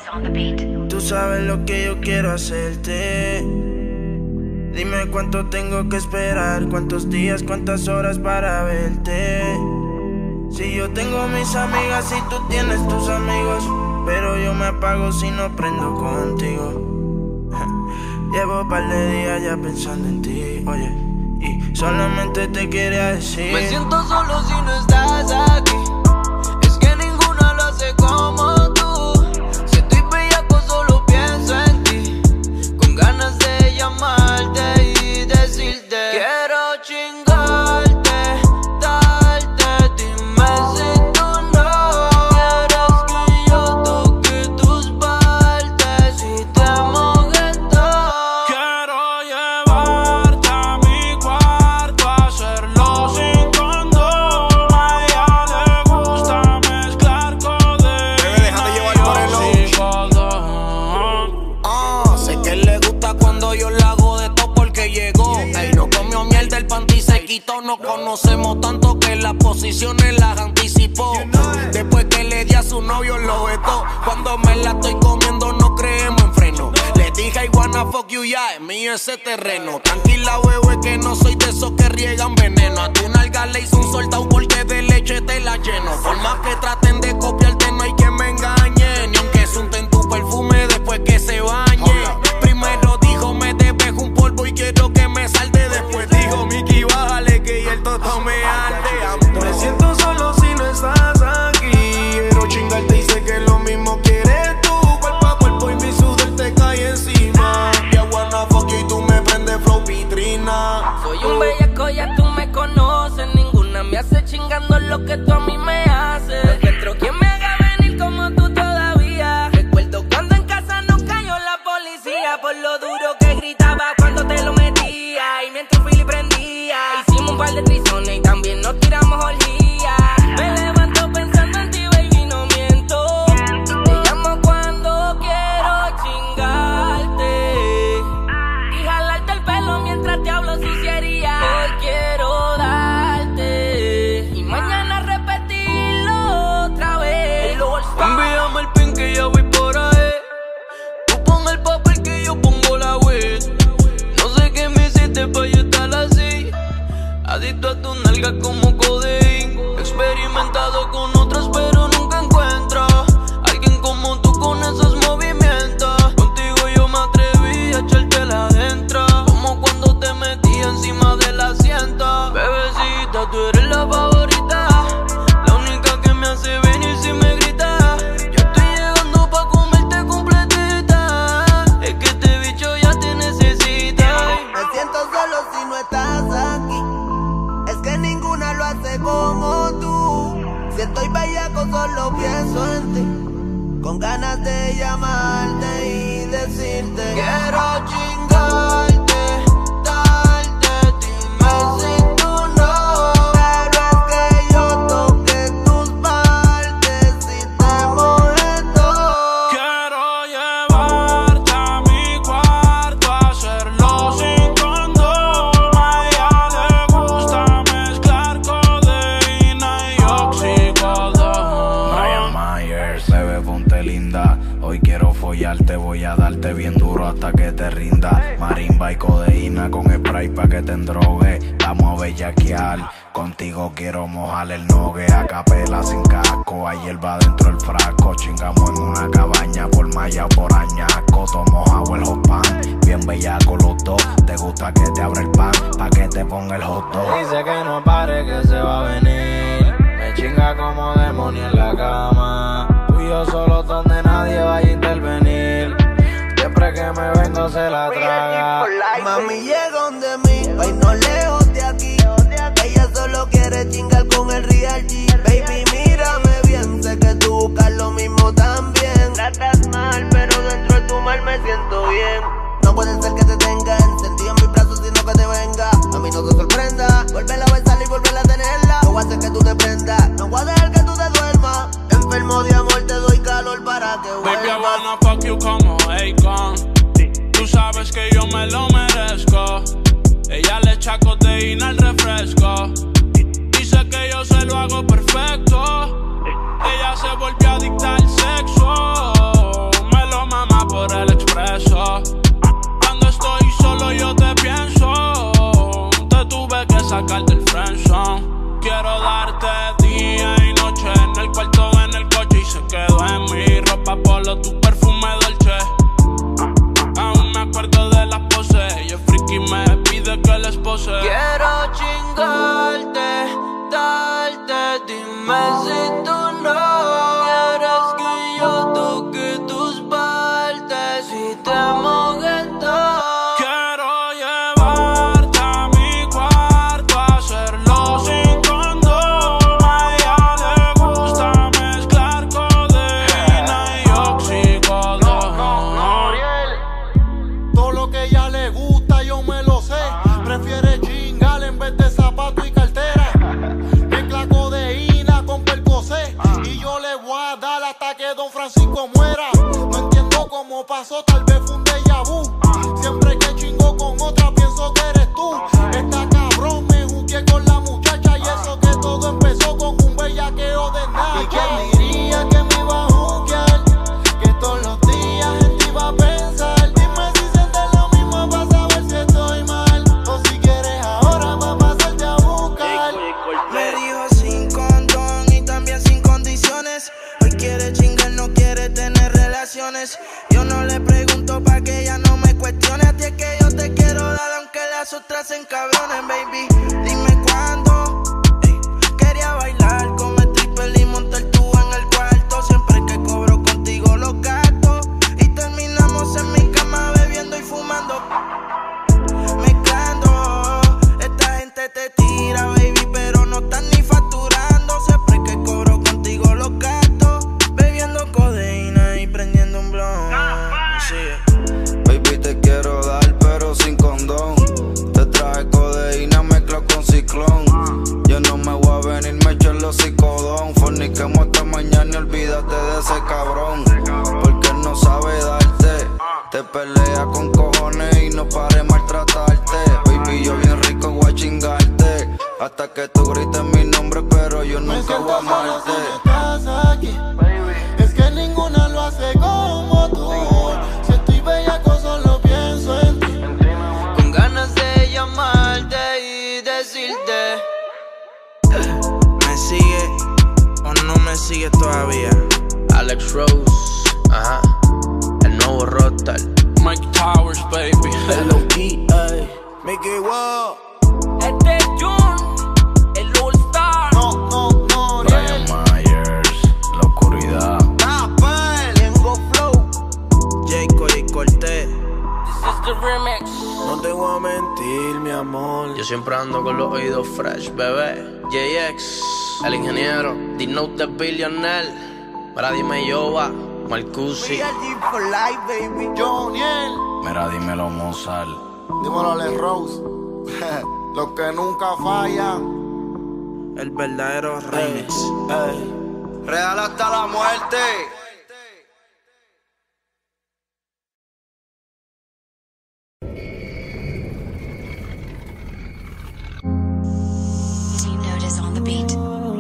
Tú sabes lo que yo quiero hacerte. Dime cuánto tengo que esperar, cuántos días, cuántas horas para verte. Si yo tengo mis amigas y tú tienes tus amigos, pero yo me apago si no prendo contigo. Llevo un par de días ya pensando en ti, oye, y solamente te quería decir: me siento solo si no estás aquí. Es que ninguno lo hace como tú. Si estoy bellaco solo pienso en ti, con ganas de llamarte y decirte: quiero chingarte, darte. Dime si tú no quieres que yo toque tus partes y te moje todo. Quiero llevarte a mi cuarto, hacerlo sin condón. A ella le gusta mezclar codeína y oxicodón. Sé que le gusta cuando yo la hago de todo porque llegó. Ey, no comió miel del panty, se quitó. Nos conocemos tanto que las posiciones las anticipó. Después que le di a su novio lo vetó. Cuando me la estoy comiendo no creemos en freno. Le dije I wanna fuck you, ya es mío ese terreno. Tranquila bebé que no soy de esos que riegan veneno. A tu nalga le hice un soldado porque de leche te la lleno. Por más que traten de copiarte no hay que me engañen. Ni aunque sunten tu perfume después que se bañe. Primero dijo me debes un polvo y quiero que me salte. Después dijo Mickey bájale que ya el toto me arde. me siento solo si no estás aquí. Quiero chingarte y sé que lo mismo quieres tú. Cuerpo a cuerpo y mi sudor te cae encima. Ya wanna fuck you y tú me prendes flow vitrina. Soy un bellaco, ya tú me conoces. Ninguna me hace chingando lo que tú a mí me haces. No encuentro quien me haga venir como tú todavía. Recuerdo cuando en casa nos cayó la policía por lo duro que gritaba cuando te lo metía. Y mientras Philly prendía, hicimos un par de trizones y también nos tiramos orgías. Me levanto pensando en ti, baby, no miento. Te llamo cuando quiero chingarte y jalarte el pelo mientras te hablo suciería. Hoy quiero darte y mañana repetirlo otra vez. Envíame el pin que ya voy por ahí. Tú pon el papel que yo pongo la weed. No sé qué me hiciste pa' yo estar así. Adicto a tu nalga como codeína. Experimentado con otras pero nunca encuentro alguien como tú con esos movimientos. Contigo yo me atreví a echártela adentro, como cuando te metí encima del asiento. Bebecita, tú eres la favorita, la única que me hace venir si me grita. Yo estoy llegando pa' comerte completita. Es que este bicho ya te necesita. Me siento solo si no estás aquí. Es que ninguna lo hace como tú. Si estoy bellaco solo pienso en ti, con ganas de llamarte y decirte: quiero chingarte, darte. Dime si tú no quieres que yo toque tus partes y te moje todo. Quiero llevarte a mi cuarto, hacerlo sin condón. A ella le gusta mezclar codeína y oxicodón. Brian Myers, bebé, ponte linda. Hoy quiero follarte, voy a darte bien duro hasta que te rinda. Marimba y codeína con spray pa' que te endrogue. Vamos a bellaquear, contigo quiero mojar el nogue. A capela sin casco, hay hierba dentro del frasco. Chingamos en una cabaña por malla o por añasco. Tomo agua el hot pan, bien bellaco los dos. Te gusta que te abra el pan, pa' que te ponga el hot dog. Dice que no pare, que se va a venir. Me chinga como demonio en la cama. Tú y yo solos donde nadie vaya a intervenir. Siempre que me vengo se la traga. Mami, llega donde mí, ay, no lejos de aquí. Ella solo quiere chingar con el Real G. Baby, mírame bien, sé que tú buscas lo mismo también. Tratas mal, pero dentro de tu mal me siento bien. No puede ser que te tenga encendido en mis brazos, sino que te venga. A mí no te sorprenda, vuélvela a besar y vuélvela a tenerla. No voy a hacer que tú te prendas, no voy a dejar que tú te duermas. Enfermo de amor, te doy calor para que vuelvas. Baby, I wanna fuck you como Akon. Tú sabes que yo me lo merezco. Ella le echa codeína al refresco. Dice que yo se lo hago perfecto. Ella se volvió adicta al sexo. Me dime si tú no quieres que yo toque tus partes y te moje todo. Quiero llevarte a mi cuarto, hacerlo sin condón. A ella le gusta mezclar codeína y oxicodón. Todo lo que a ella le gusta yo me lo sé. Prefiere chingar en vez de zapato y cartera. Mezcla codeína con Percocet y yo le voy a dar hasta que Don Francisco muera. No entiendo cómo pasó, tal vez fue un déjà vu. Siempre que chingo con otra pienso que eres tú. Está cabrón, me juqué con la muchacha y eso que todo empezó con un bellaqueo de nada. ¿Y quién diría que me iba a juquear? Que todos los días en ti iba a pensar. Dime si sientes lo mismo para saber si estoy mal. O si quieres ahora va a pasarte a buscar. Me dijo sin condón y también sin condiciones. Hoy quiere chingar, no quiere tener relaciones. Yo no le pregunto pa' que ella no me cuestione. A ti es que yo te quiero dar aunque las otras se encabronen, baby. Dime cuándo. Quería bailar con el stripper y montar tú en el cuarto. Siempre que cobro contigo los gastos. Y terminamos en mi cama bebiendo y fumando. Mezclando. Esta gente te tira, baby, pero no están ni facturando. Siempre que cobro contigo los gastos. Bebiendo codeína y prendiendo un blon. Sigue. Baby, te quiero dar, pero sin condón. Te traje codeína mezcla con ciclón. Yo no me voy a venir, me echo el hocicodón. Forniquemos hasta mañana y olvídate de ese cabrón. Porque él no sabe darte. Te pelea con cojones y no pare maltratarte. Baby, yo bien rico voy a chingarte. Hasta que tú grites mi nombre, pero yo Me nunca voy siento a solo amarte. si no estás aquí. Es que ninguna lo hace como tú. Si estoy bellaco solo pienso en ti. Con ganas de llamarte y decirte ¿Me sigue o no me sigue todavía? Alex Rose, ajá, el nuevo Rockstar. Mike Towers, baby. L.O.P. Mickey Wow. este es Jun, el All Star. No, Brian Myers, la oscuridad. Tengo flow. Jayco y Cortés. This is the remix. No te voy a mentir, mi amor. Yo siempre ando con los oídos fresh, bebé. JX, el ingeniero, D-Note the Billionaire. Para dime Yoba, Marcusi. Real G for life, baby. Joniel, Mira, dímelo, Mozart. dímelo a Les Rose. Los que nunca fallan. El verdadero remix. Real hasta la muerte. Team Notice on the beat.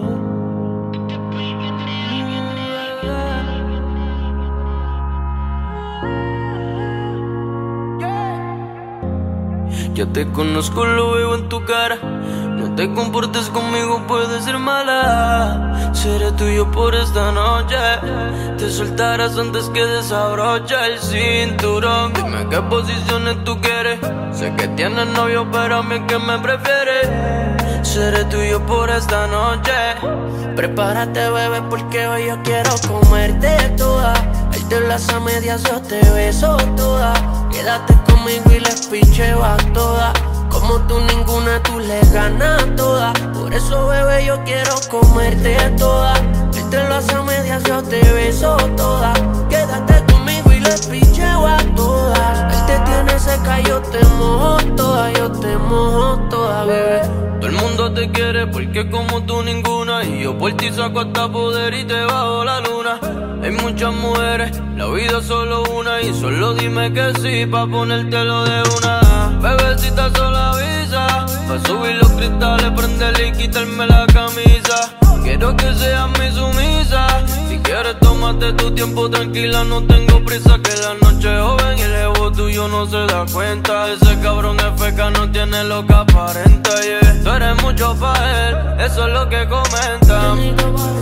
Yo te conozco, lo veo en tu cara. No te comportes conmigo, puedes ser mala. Seré tuyo por esta noche. Te soltarás antes que desabroche el cinturón. Dime qué posiciones tú quieres. Sé que tienes novio, pero a mí es que me prefieres. Seré tuyo por esta noche. Prepárate, bebé, porque hoy yo quiero comerte toda. Darte las a medias, yo te beso toda. Quédate conmigo y les picheo a todas. Como tú ninguna, tú le ganas toda. Por eso, bebé, yo quiero comerte toda. Darte las a medias, yo te beso toda. Quédate conmigo y les picheo a todas. Él te tiene seca, yo te mojo toda. Yo te mojo toda, bebé. Todo el mundo te quiere porque como tú ninguna. Y yo por ti saco hasta poder y te bajo la luna. Hay muchas mujeres, la vida es solo una. Y solo dime que sí pa' ponértelo de una. Bebecita sola avisa. Pa' subir los cristales, prenderle y quitarme la camisa. Quiero que seas mi sumisa. Si quieres tómate tu tiempo tranquila. No tengo prisa, que la noche es joven y el ego tuyo no se da cuenta. Ese cabrón es feca, no tiene lo que aparenta, yeah. Tú eres mucho pa' él, eso es lo que comentan.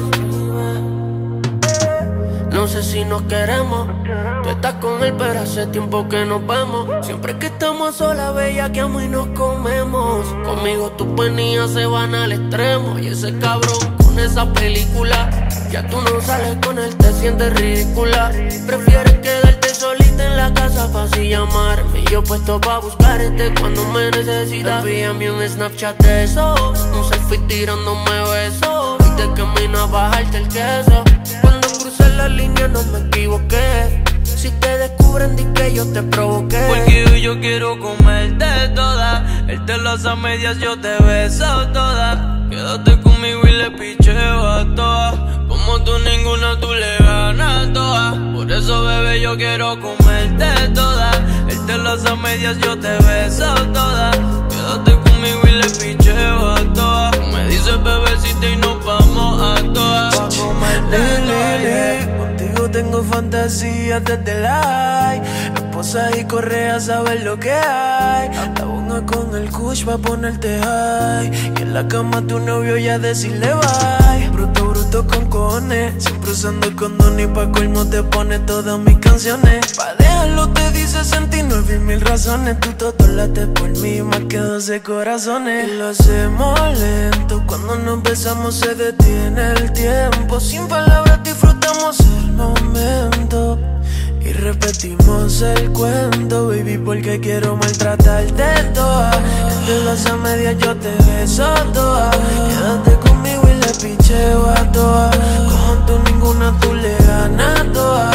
No sé si nos queremos. Tú estás con él, pero hace tiempo que nos vemos. Siempre que estamos solas, bellaqueamos y nos comemos. Conmigo tus penías se van al extremo. Y ese cabrón con en esa película. Ya tú no sales con él, te sientes ridícula. Prefieres quedarte solita en la casa pa' así llamarme. Yo puesto pa' buscarte cuando me necesitas. Envíame un Snapchat de eso, un selfie tirándome besos. Y de camino a bajarte el queso. Cuando crucé la línea no me equivoqué. Si te descubren, di que yo te provoqué. Porque hoy yo quiero comerte toda. Él te las a medias, yo te beso toda. Quédate conmigo y le picheo a todas. Como tú ninguna, tú le ganas todas. Por eso, bebé, yo quiero comerte toda. Él te las a medias, yo te beso toda. Quédate conmigo y le picheo a todas. Me dices bebecita y nos vamos a todas. Pa' comerte toda. Contigo tengo fantasías desde la high. Esposa y correa, sabes lo que hay. La bonga con el kush pa' ponerte high. Y en la cama tu novio ya decirle bye. Bruto, bruto con cojones. Siempre usando condón y pa' colmo te pone todas mis canciones. Pa' dejarlo te dice 69.000 razones. Tú todo late por mí más que 12 corazones. Y lo hacemos lento. Cuando nos besamos se detiene el tiempo. Sin palabras disfrutamos el momento. Y repetimos el cuento, baby, porque quiero maltratarte toda. Entre las a medias yo te beso toda. Quédate conmigo y le picheo a todas. Como tú ninguna, tú le ganas toda.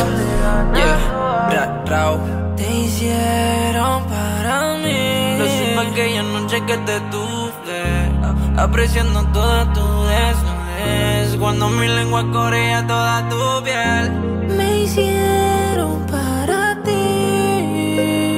Yeah, Rao. Te hicieron para mí. Lo supe aquella noche que te tuve, apreciando toda tu desnudez. Cuando mi lengua corría toda tu piel. Me hicieron para ti.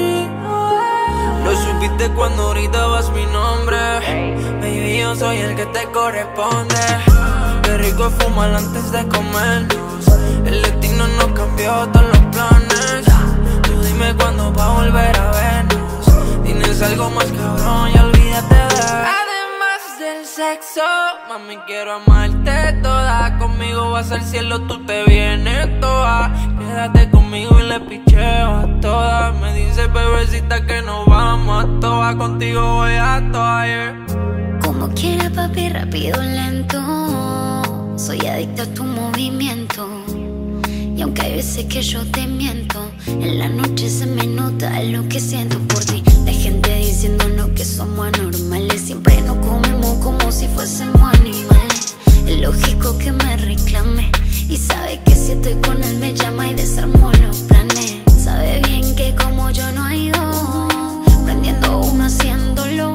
Lo supiste cuando gritabas mi nombre. Baby, yo soy el que te corresponde. Qué rico es fumar antes de comernos. El destino nos cambió todos los planes. Tú dime cuándo va a volver a vernos. Tienes algo más cabrón y olvídate de Además del sexo, mami, quiero amarte toda. Conmigo vas al cielo, tú te vienes toda. Quédate conmigo y le picheo a todas. Me dice bebecita que nos vamos a todas. Contigo voy a todas, yeah. Como quiera, papi, rápido, lento. Soy adicta a tu movimiento. Y aunque hay veces que yo te miento, en la noche se me nota lo que siento por ti. La gente diciéndonos que somos anormales. Siempre nos comemos como si fuésemos animales. Es lógico que me reclame. Y sabe que si estoy con él me llama y desarmo los planes. Sabe bien que como yo no hay dos, prendiendo uno haciéndolo,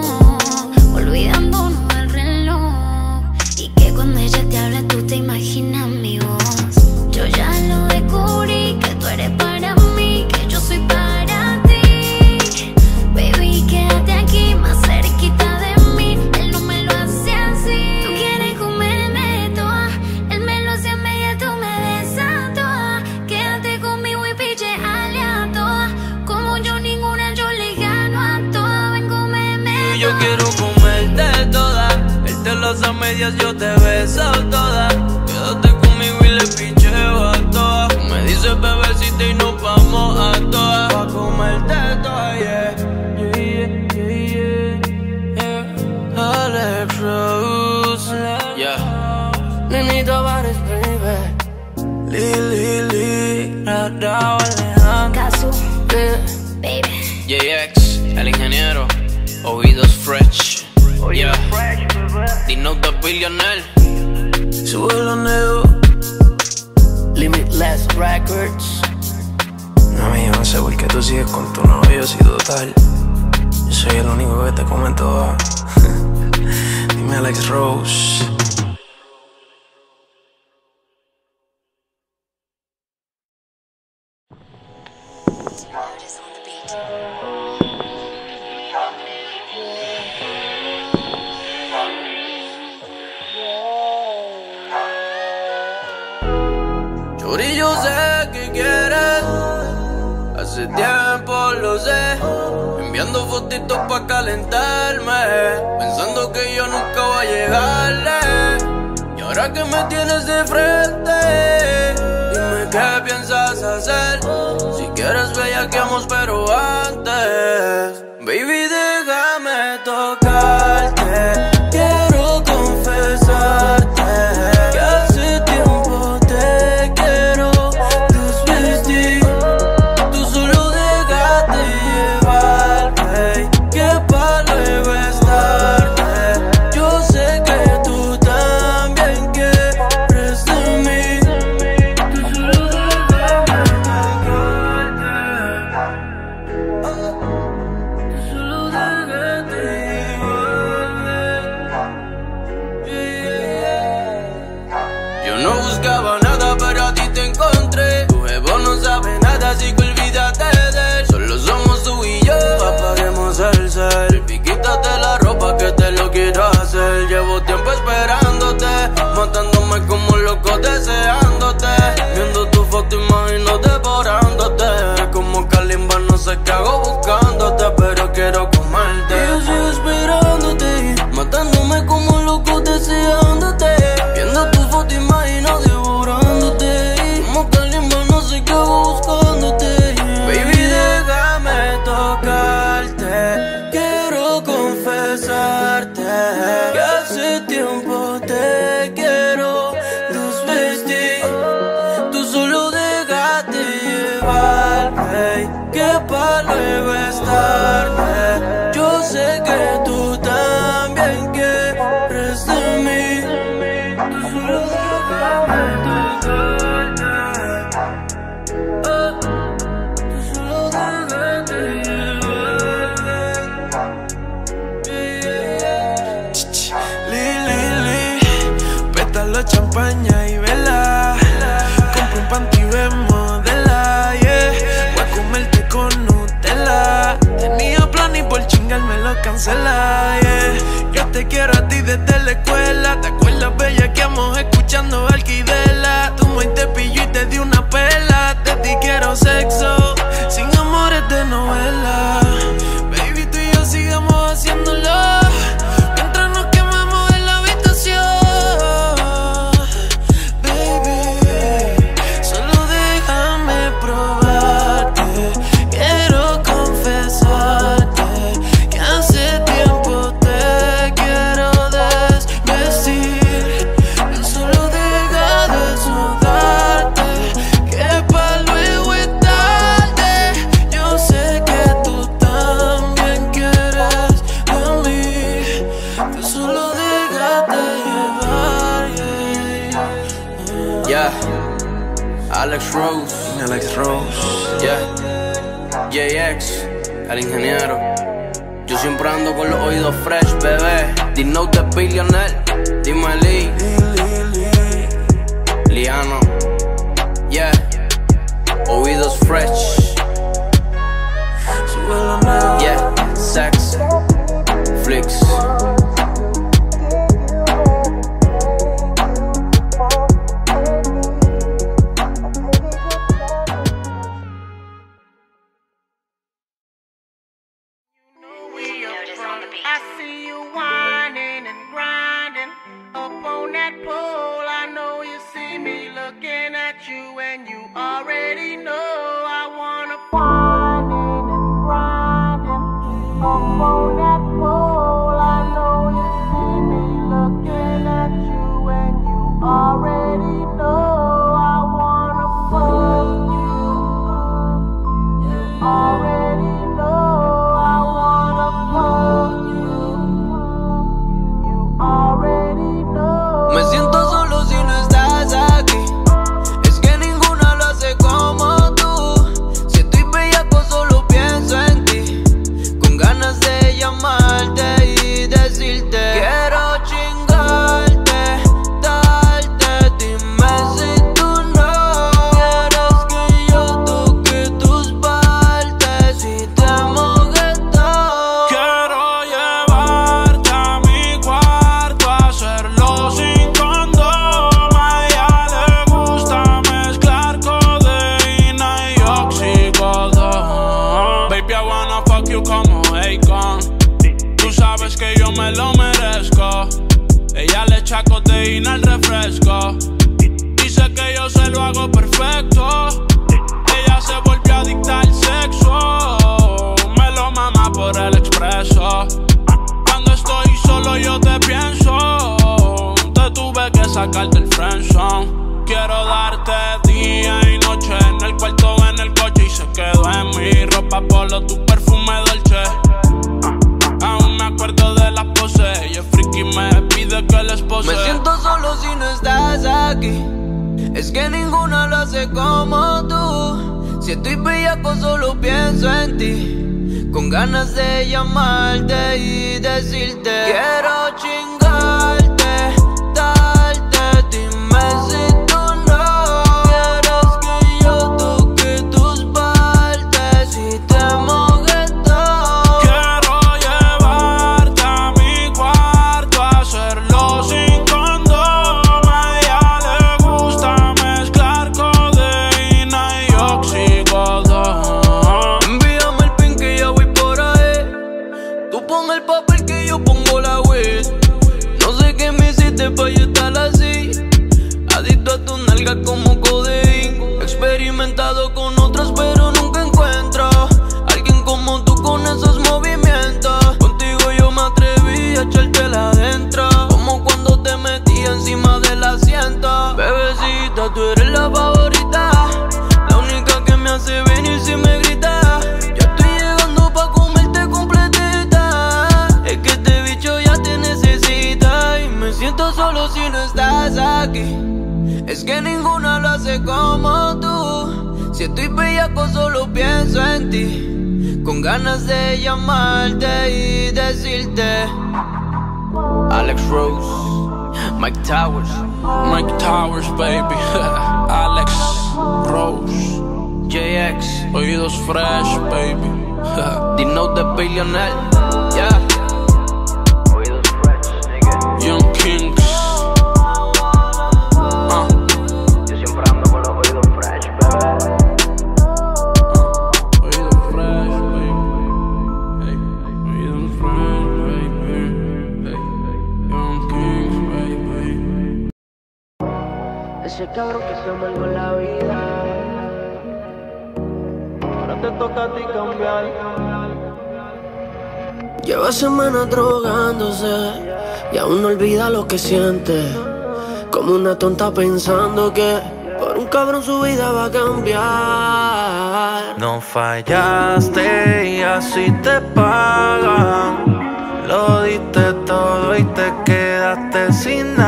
olvidándonos del reloj. Y que cuando ella te habla tú te imaginas mi voz. Yo ya lo descubrí, que tú eres para mí, que yo soy para ti. Baby, quédate aquí más cerquita de mí. Él no me lo hace así. Tú quieres comerme toda. Él me lo hace a media, tú me besas toda. Quédate conmigo y picheale a toda. Como yo ninguna, yo le gano a toda. Ven, cómeme. Yo quiero comerte toda. Él te las a medias, yo te beso toda. Quédate conmigo y le picheo a todas. Me dice bebecita y nos vamos a todas. Pa' comerte toda, yeah. Alex Rose, yeah. Nenita Bares, baby. Lili, Rao Alejandro, Casu, Yeah. baby. JX, el ingeniero. Oídos fresh, yeah. Dino the Billionaire. súbelo, nego. Limitless Records. No, yo no sé por qué tú sigues con tu novio, si total yo soy el único que te come toda. Dime Alex Rose. Chori, yo sé que quieres, hace tiempo lo sé. Enviando fotitos pa' calentarme, pensando que yo nunca voy a llegarle. Y ahora que me tienes de frente, dime qué piensas hacer. Si quieres bellaqueamos pero antes, baby, déjame tocarte. Quiero confesarte Yo no buscaba nada, pero a ti te encontré. Tu jevo no sabe nada, así que olvídate de él. Solo somos tú y yo, apaguemos el cel. Baby, quítate la ropa que te lo quiero hacer. Llevo tiempo esperándote, matándome como loco deseándote. Viendo tu foto imagino devorándote. Como Kalimba no sé qué hago buscándote, pero quiero comerte. Yo sigo esperándote, matándome como loco deseándote. Viendo tu foto imagino devorándote. Como Kalimba no sé qué hago buscándote. Baby, déjame tocarte. Quiero confesarte que hace tiempo te quiero desvestir. Tú solo déjate llevar, hey, que pa' luego es tarde. Yo sé que tú también quieres de mí. Tú solo déjame tocarte. Tú solo déjate llevar. Pétalo, champaña y vela. Compro un panty modela, yeah. Voy a comerte con Nutella. Tenía plan y por chingar me lo cancela, yeah. Yo te quiero a ti desde la escuela. ¿Te acuerdas, bella, que íbamos escuchando Alquidela? Tu muy te pillo y te di una pela. De ti quiero sexo, sin amores de novela. Baby, tú y yo sigamos haciéndolo mientras nos quemamos en la habitación. Baby, solo déjame probarte. Quiero confesarte que hace tiempo te quiero desvestir. Solo deja de sudarte, que pa' luego es tarde. Yo sé que tú también quieres de mí. Tú solo déjate llevar, Yeah, Alex Rose. Yeah, JX, el ingeniero. Yo siempre ando con los oídos fresh, bebé. Dino de Billionaire, dime Lee. Liano, yeah, oídos fresh. Yeah, sex, flicks. I see you whining and grinding up on that pole. I know you see me looking at you, and you already know I wanna whining and grinding up on that pole. I know you see me looking at you, and you already know I wanna fuck you. You already know I wanna fuck you. Me siento solo si no estás aquí. Es que ninguna lo hace como tú. Si estoy bellaco solo pienso en ti. Con ganas de llamarte y decirte quiero chingarte, darte. Dime si tú no quieres que yo toque tus partes y te moje todo. Quiero llevarte a mi cuarto, hacerlo sin condón. A ella le gusta mezclar codeína y oxicodón. Baby, I wanna fuck you como Akon. Tú sabes que yo me lo merezco. Ella le echa codeína al refresco. Dice que yo se lo hago perfecto. Ella se volvió adicta al sexo. Me lo mama por el expreso. Cuando estoy solo yo te pienso. Te tuve que sacarte el friendzone. Quiero darte día y noche en el cuarto, en el coche, y se quedó en mi ropa polo, tu perfume dolce. Aún me acuerdo de las poses. Ella es friki, me pide que les pose. Me siento solo si no estás aquí. Es que ninguna lo hace como tú. Si estoy bellaco solo pienso en ti. Con ganas de llamarte y decirte quiero chingarte, darte. Dime si Es que ninguna lo hace como tú. Si estoy bellaco solo pienso en ti, con ganas de llamarte y decirte Alex Rose, Mike Towers. Mike Towers, baby. Alex Rose. JX. Oídos fresh, baby. Dino de Billionaire. Yeah. Oídos fresh, nigga. Young Kings. Yo siempre ando con los oídos fresh, bebé. Oídos fresh, baby. Hey, oídos fresh, baby. Hey, Young Kings, baby. Ese cabrón que se amargó la vida. Ahora te toca a ti cambiar. Lleva semanas drogándose y aún no olvida lo que siente. Como una tonta pensando que por un cabrón su vida va a cambiar. No fallaste y así te pagan. Lo diste todo y te quedaste sin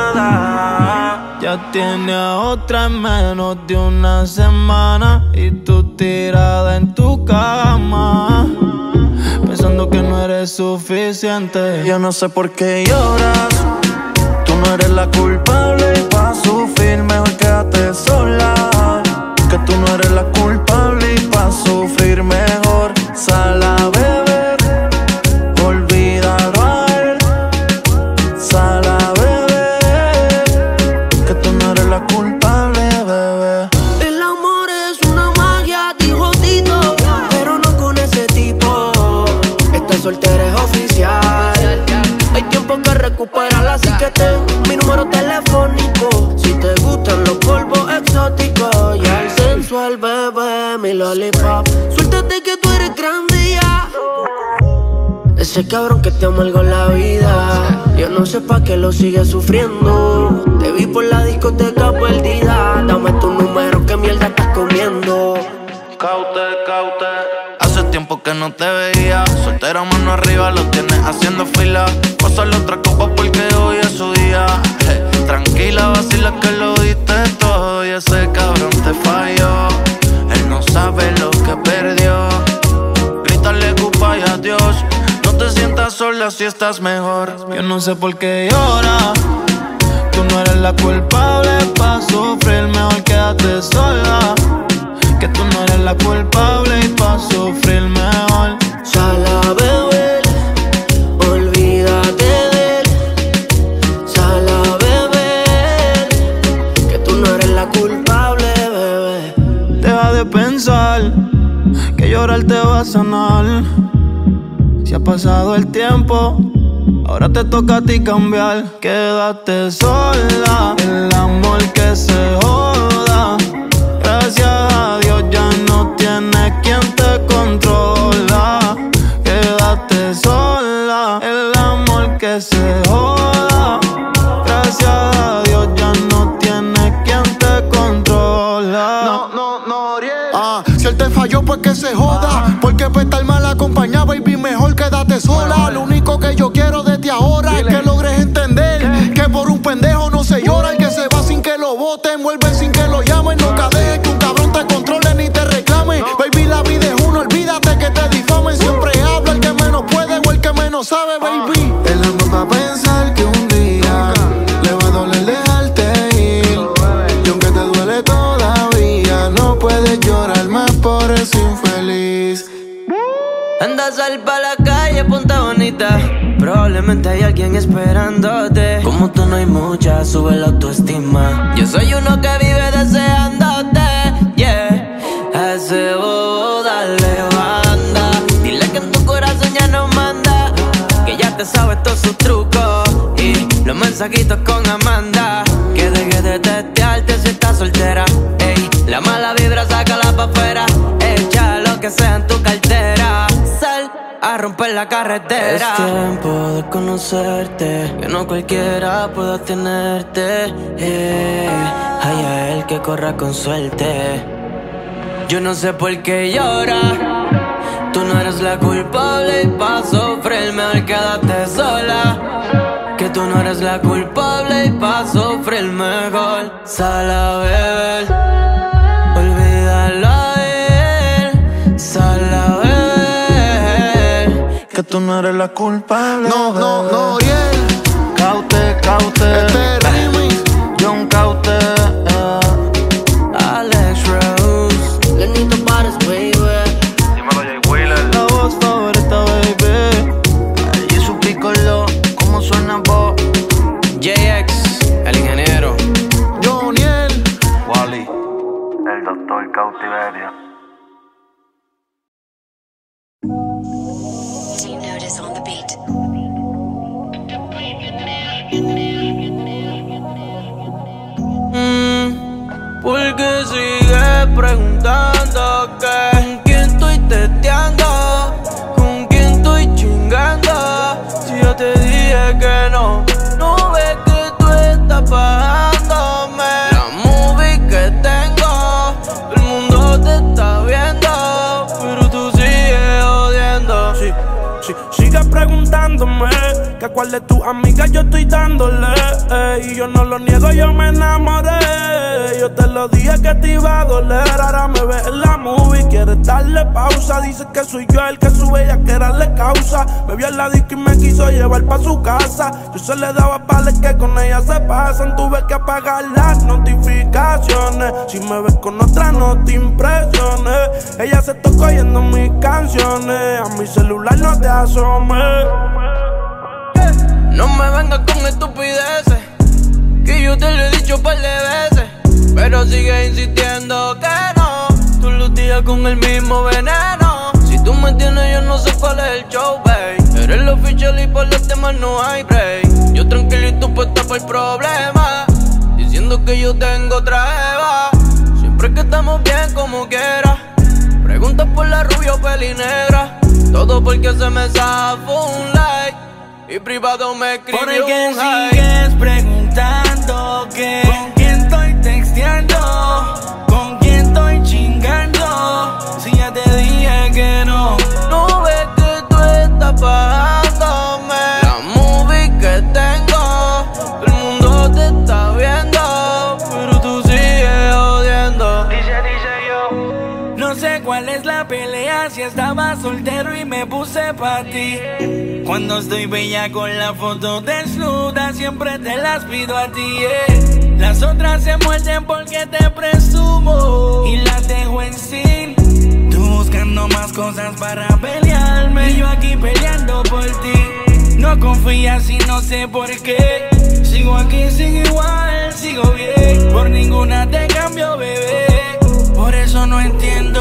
nada. Ya tiene a otra en menos de una semana y tú tirada en tu cama, pensando que no eres suficiente. Yo no sé por qué lloras. Tú no eres la culpable y pa' sufrir mejor quédate sola. Que tú no eres la culpable y pa' sufrir mejor sal a beber. Olvídalo a él. Sal a beber. Que tú no eres la culpable, bebé. El amor es una magia, dijo Tito, pero no con ese tipo. Esta soltera es oficial. Hay tiempo que recuperarla, así que ten mi número telefónico. Si te gustan los polvos exóticos y el sensual, bebé, mi lollipop. Suéltate que tú eres grande ya. Ese cabrón que te amargó la vida, yo no sé pa' qué lo sigues sufriendo. Te vi por la discoteca perdida. Dame tu número, que mierda estás comiendo. Caute, caute. Hace tiempo que no te veía. Soltera, mano arriba, lo tienes haciendo fila. Pásale otra copa porque hoy es su día. Tranquila, vacila que lo diste todo y ese cabrón te falló. Él no sabe lo que perdió. Grítale culpa y adiós. No te sientas sola si estás mejor. Yo no sé por qué llora. Tú no eres la culpable pa' sufrir, mejor quédate sola. Que tú no eres la culpable y pa' sufrir mejor sal a beber, olvídate de él. Sal a beber, que tú no eres la culpable, bebé. Deja de pensar que llorar te va a sanar. Si ha pasado el tiempo, ahora te toca a ti cambiar. Quédate sola, el amor que se joda. Gracias a Dios ya no tienes quien te controla. Quédate sola, el amor que se joda. Gracias a Dios ya no tienes quien te controla. Si él te falló pues que se joda, porque para estar mal acompañada, baby, mejor quédate sola. Lo único que yo quiero desde ahora es que logres entender que por un pendejo no se llora. El que se va sin que lo voten, vuelve sin que lo llamen. Nunca dejes que un cabrón te controle ni te reclame. Baby, la vida es uno, olvídate que te difamen. Siempre habla el que menos puede o el que menos sabe, baby. El amor va a pensar que un día le va a doler dejarte ir. Y aunque te duele todavía, no puedes llorar más por ese infeliz. Anda, sal pa' la calle, ponte bonita. Probablemente hay alguien esperándote. Como tú no hay mucha, sube la autoestima. Yo soy uno que vive deseándote, yeah. A ese bobo dale banda. Dile que en tu corazón ya no manda, que ya te sabes todos sus trucos y los mensajitos con Amanda. Que deje de testearte si estás soltera, ey. La mala vibra, sácala pa' afuera. Echa lo que sea en tu cartera. Sal a romper la carretera. Es tiempo de conocerte, que no cualquiera pueda tenerte. Hay a él que corra con suerte. Yo no sé por qué llora. Tú no eres la culpable y pa' sufrir mejor quédate sola. Que tú no eres la culpable ey, pa' sufrir mejor. Sal a beber, olvídalo de él. Sal a beber, que tú no eres la culpable. No, Noriel. Caute, Este remix. John Caute, Alex Rose, Lenito Pares, baby. Dímelo, Jay Wheeler. la voz favorita, baby. Allí su pícolo, cómo suena vos. JX, el ingeniero. Joniel. Wally, el doctor Cautiverio. Team Notice on the beat. Porque sigue preguntando que con quién estoy testeando, con quién estoy chingando. Si yo te dije que no, no ves que tú estás pagándome la movie que tengo. El mundo te está viendo, pero tú sigues odiando. Sigue preguntándome que cuál de tus amigas yo estoy dándole, y yo no lo niego, yo me enamoré. Yo te lo dije que te iba a doler. Ahora me ves en la movie, quieres darle pausa. Dice que soy yo el que su bellaquera le causa. Me vio en la disco y me quiso llevar pa' su casa. Yo se le daba pales que con ella se pasan. Tuve que apagar las notificaciones. Si me ves con otra no te impresiones. Ella se tocó oyendo mis canciones. A mi celular no te asomes. No me vengas con estupideces, que yo te lo he dicho un par de veces, pero sigue insistiendo que no. Tú los días con el mismo veneno. Si tú me tienes yo no sé cuál es el show, babe. Eres lo oficial y por los temas no hay break. Yo tranquilito puesta por el problema, diciendo que yo tengo otra Eva. Siempre que estamos bien como quiera. Preguntas por la rubia o pelinegra. Todo porque se me zafó un like y privado me escribió Por el que un high. sigues preguntando que con quién estoy texteando, con quién estoy chingando. Si ya te dije que no, no ves que tú estás pagándome la movie que tengo. El mundo te está viendo, pero tú sigues odiando. Dice yo. No sé cuál es la pelea, si estaba soltero y me puse pa' ti. Cuando estoy bella con la foto desnuda, siempre te las pido a ti, Las otras se muerden porque te presumo y las dejo en sin. Tú buscando más cosas para pelearme y yo aquí peleando por ti. No confías y no sé por qué. Sigo aquí, sigo igual, sigo bien. Por ninguna te cambio, bebé. Por eso no entiendo.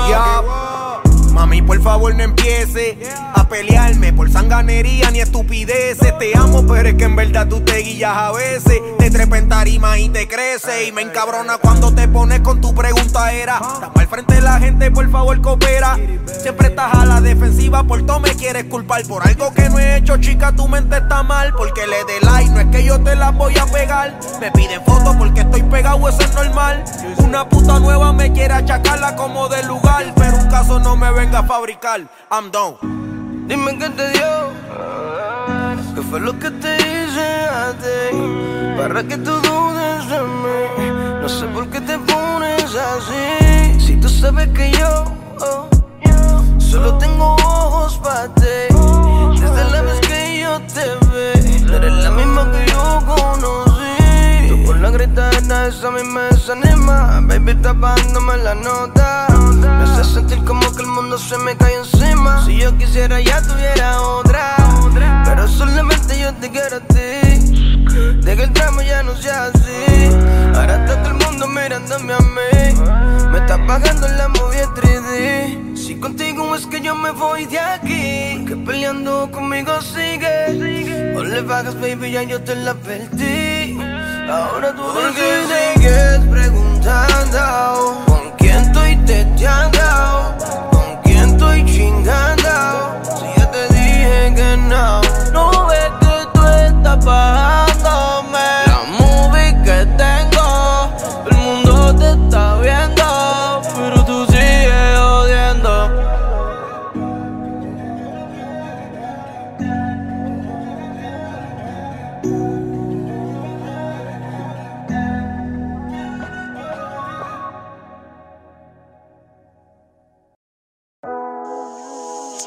Mami, por favor no empiece a pelearme por sanganería ni estupideces. Te amo, pero es que en verdad tú te guillas a veces. Te trepa en tarima y te crece. Y me encabrona cuando te pones con tu pregunta era. Estamos al frente de la gente, por favor coopera. Siempre estás a la defensiva, por todo me quieres culpar. Por algo que no he hecho, chica, tu mente está mal. Porque le dé like, no es que yo te la voy a pegar. Me piden fotos porque estoy pegado, eso es normal. Una puta nueva me quiere achacarla como del lugar, pero un caso no me venga a fabricar. I'm done. Dime qué te dio, qué fue lo que te hice a ti, para que tú dudes de mí. No sé por qué te pones así, si tú sabes que yo solo tengo ojos para ti. Desde la vez que yo te vi, tú eres la misma que yo conocí. Tú por la gritadera esa a mí me desanima. Baby, está bajándome la nota. Me hace sentir como que el mundo se me cae encima. Si yo quisiera ya tuviera otra, pero solamente yo te quiero a ti. De que el drama ya no sea así. Ahora está todo el mundo mirándome a mí. Me está pagando la movie 3D. Si contigo es que yo me voy de aquí, que peleando conmigo sigue. O le bajas, baby, ya yo te la perdí. Ahora tú sigues preguntando con quién estoy testeando, con quién estoy chingando. Si ya te dije que no, no ves que tú estás pagándome la movie que tengo. El mundo te está viendo, pero tú sigues odiando.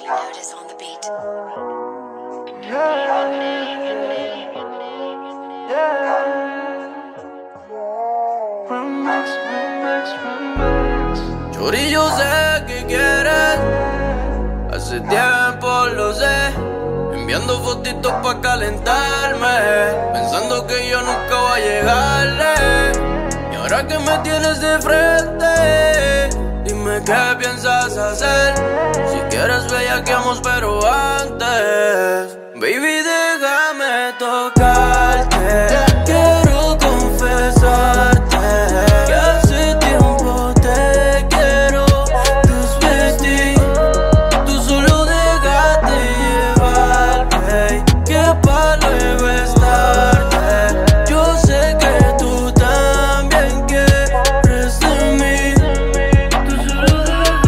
Chori, yo sé que quieres, hace tiempo lo sé, enviando fotitos pa' calentarme, pensando que yo nunca voy a llegarle. Y ahora que me tienes de frente, dime qué piensas hacer. Si quieres bellaqueamos pero antes, baby, déjame tocarte. Quiero confesarte que hace tiempo te quiero desvestir. Tú solo déjate llevar, babe, que pa' luego estarte. Yo sé que tú también quieres de mí. Tú solo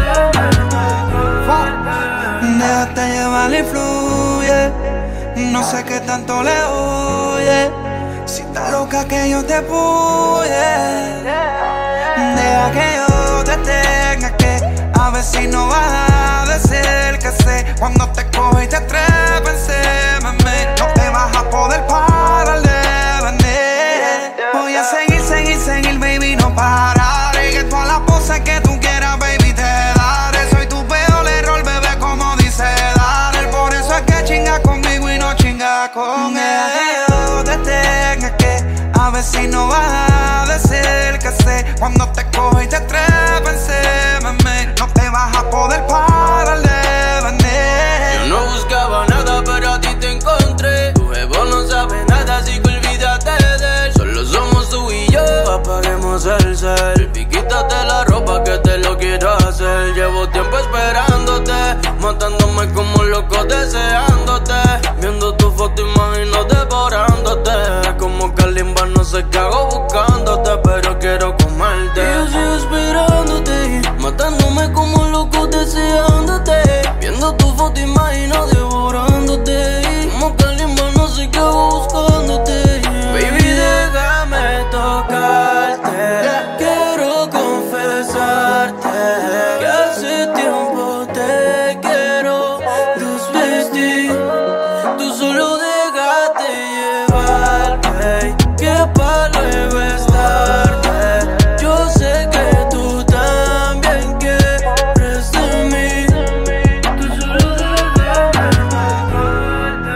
déjate llevar y fluye. No sé qué tanto le oye. Si está loca que yo te puye. Deja que yo te tenga que. A ver si no vas a decir que sé. Cuando te cojo y te trepo encima de mí, no te vas a poder parar de venir. Voy a seguir, baby, no pararé. Que todas las poses que tú quieras, baby, te daré. Soy tu peor error, bebé, como dice Daniel. Por eso es que chinga conmigo y no chinga con él. Que yo te tenga que. A ver si no vas a decir que sé. Cuando te cojo y te trepo encima de mí, no te vas a poder parar de venir. Yo no buscaba nada, pero a ti te encontré. Tu jevo no sabe nada, así que olvídate de él. Solo somos tú y yo, apaguemos el cel. Y quítate la ropa que te lo quiero hacer. Llevo tiempo esperándote, matándome como loco deseándote. Viendo tu foto imagino devorándote. Como Kalimba no sé qué hago buscándote, pero quiero comerte. Yo sigo esperándote, matándome como loco deseándote. Viendo tu foto imagino devorándote. Como Kalimba no sé qué hago buscándote. Baby, déjame tocarte. Quiero confesarte que hace tiempo te quiero desvestir. Tú solo déjate llevar, babe, que pa' luego estarte. Yo sé que tú también quieres de mí. Tú solo déjame tocarte.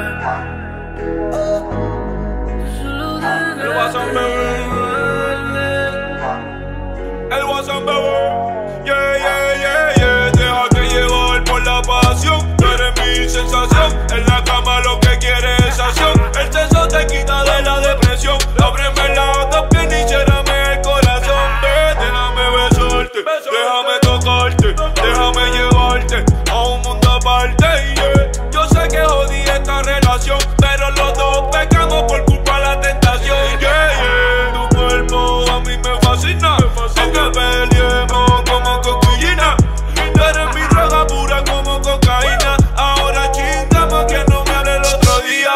Tú solo déjame. El WhatsApp, bebé. Yeah. Déjate llevar por la pasión. Tú eres mi sensación. En la cama lo que quieres es acción. El sexo te quita de la depresión. Ábreme las dos piernas y ciérrame el corazón. Déjame besarte, déjame tocarte, déjame llevarte a un mundo aparte. Yeah. Yo sé que jodí esta relación, pero los dos pecamos por culpa de la tentación. Yeah. Tu cuerpo a mí me fascina. En que peleemos como coquillina. Tú eres mi droga pura como cocaína. Ahora chingamos que no me hable el otro día.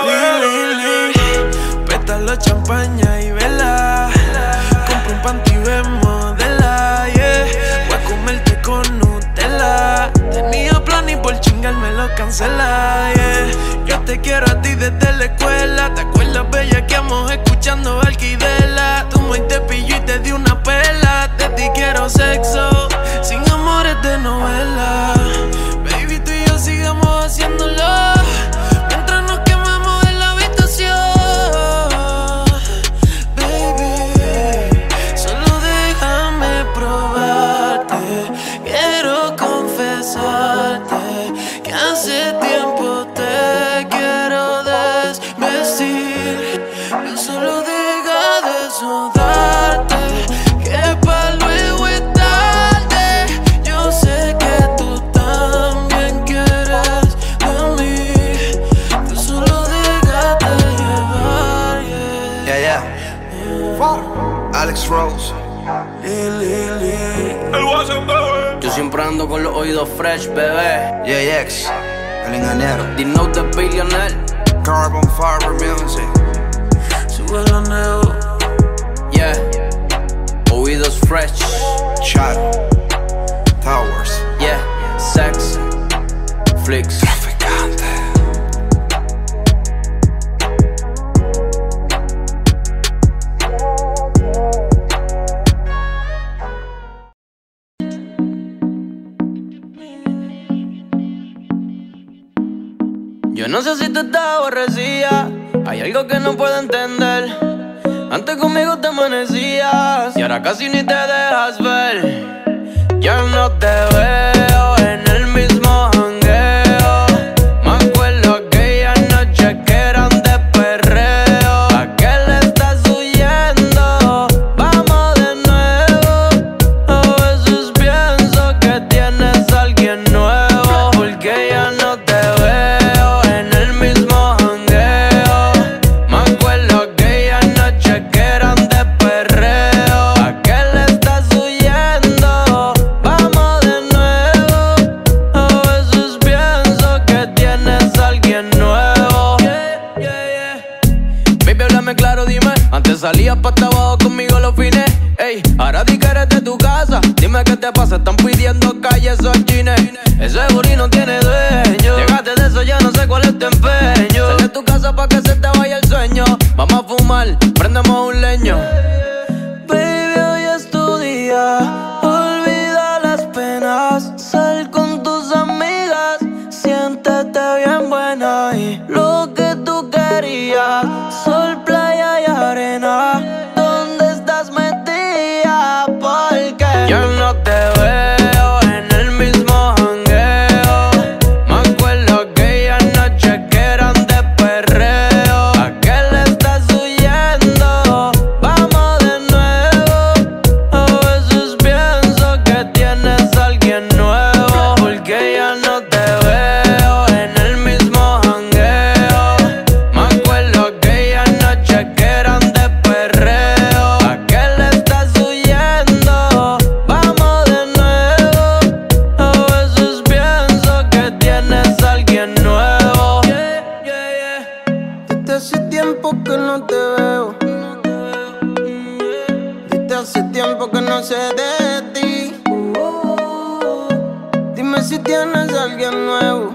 Pétalo, champaña y vela. Compro un panty y modela, yeah. Voy a comerte con Nutella. Tenía plan y por chingarme lo cancela, yeah. Yo te quiero a ti desde la escuela. ¿Te acuerdas, bella, que vamos escuchando Alquidela? Tú muy te pillo y te di una pela. De ti quiero sexo, sin amores de novela. Baby, tú y yo sigamos haciéndolo mientras nos quemamos en la habitación. Baby, solo déjame probarte. Quiero confesarte que hace tiempo te quiero desvestir. Yo solo deja de sudarte, que pa' luego es tarde. Yo sé que tú también quieres de mí. Tú solo déjate llevar, yeah. Alex Rose. El WhatsApp, bebé. Yo siempre ando con los oídos fresh, bebé. JX, el engañero. The Note de Billionaire. Carbon Fiber Music. Sube la neo. Yeah. Oídos fresh. Shadow Towers. Yeah. Sex. Netflix. Yo no sé si tú estás aborrecida, hay algo que no puedo entender. Antes conmigo te amanecías y ahora casi ni te dejas ver. Ya no te veo en el mismo jangueo. Me acuerdo aquella noche que eran de perreo. ¿A qué le estás huyendo? Vamos de nuevo. A veces pienso que tienes a alguien nuevo, porque ya no te veo en el mismo jangueo. Me acuerdo aquella noche que eran de perreo. ¿A qué le estás huyendo? Vamos de nuevo. A veces pienso que tienes a alguien nuevo. Baby, háblame claro, dime. Antes salías pa' hasta abajo conmigo los fines. Ey, ahora di que eres de tu casa. Dime qué te pasa, están pidiendo calle esos chines. Ese booty no tiene dueño. Llegaste de eso, ya no sé cuál es tu empeño. Sal de tu casa pa' que se te vaya el sueño. Vamos a fumar, prendemos un leño. Baby, hoy es tu día. Olvida las penas. Sal con tus amigas. Siéntete bien buena y lo que tú querías. Sol, playa y arena. ¿Dónde estás metida? Porque yo no te veo en el mismo jangueo. Me acuerdo aquella noche que eran de perreo. ¿A qué le estás huyendo? Vamos de nuevo. A veces pienso que tienes a alguien nuevo, porque ya no te veo en el mismo jangueo. Me acuerdo aquella noche que eran de perreo. ¿A qué le estás huyendo? Vamos de nuevo. A veces pienso que tienes a alguien nuevo. Desde hace tiempo que no te veo. Desde hace tiempo que no sé de ti. Dime si tienes a alguien nuevo.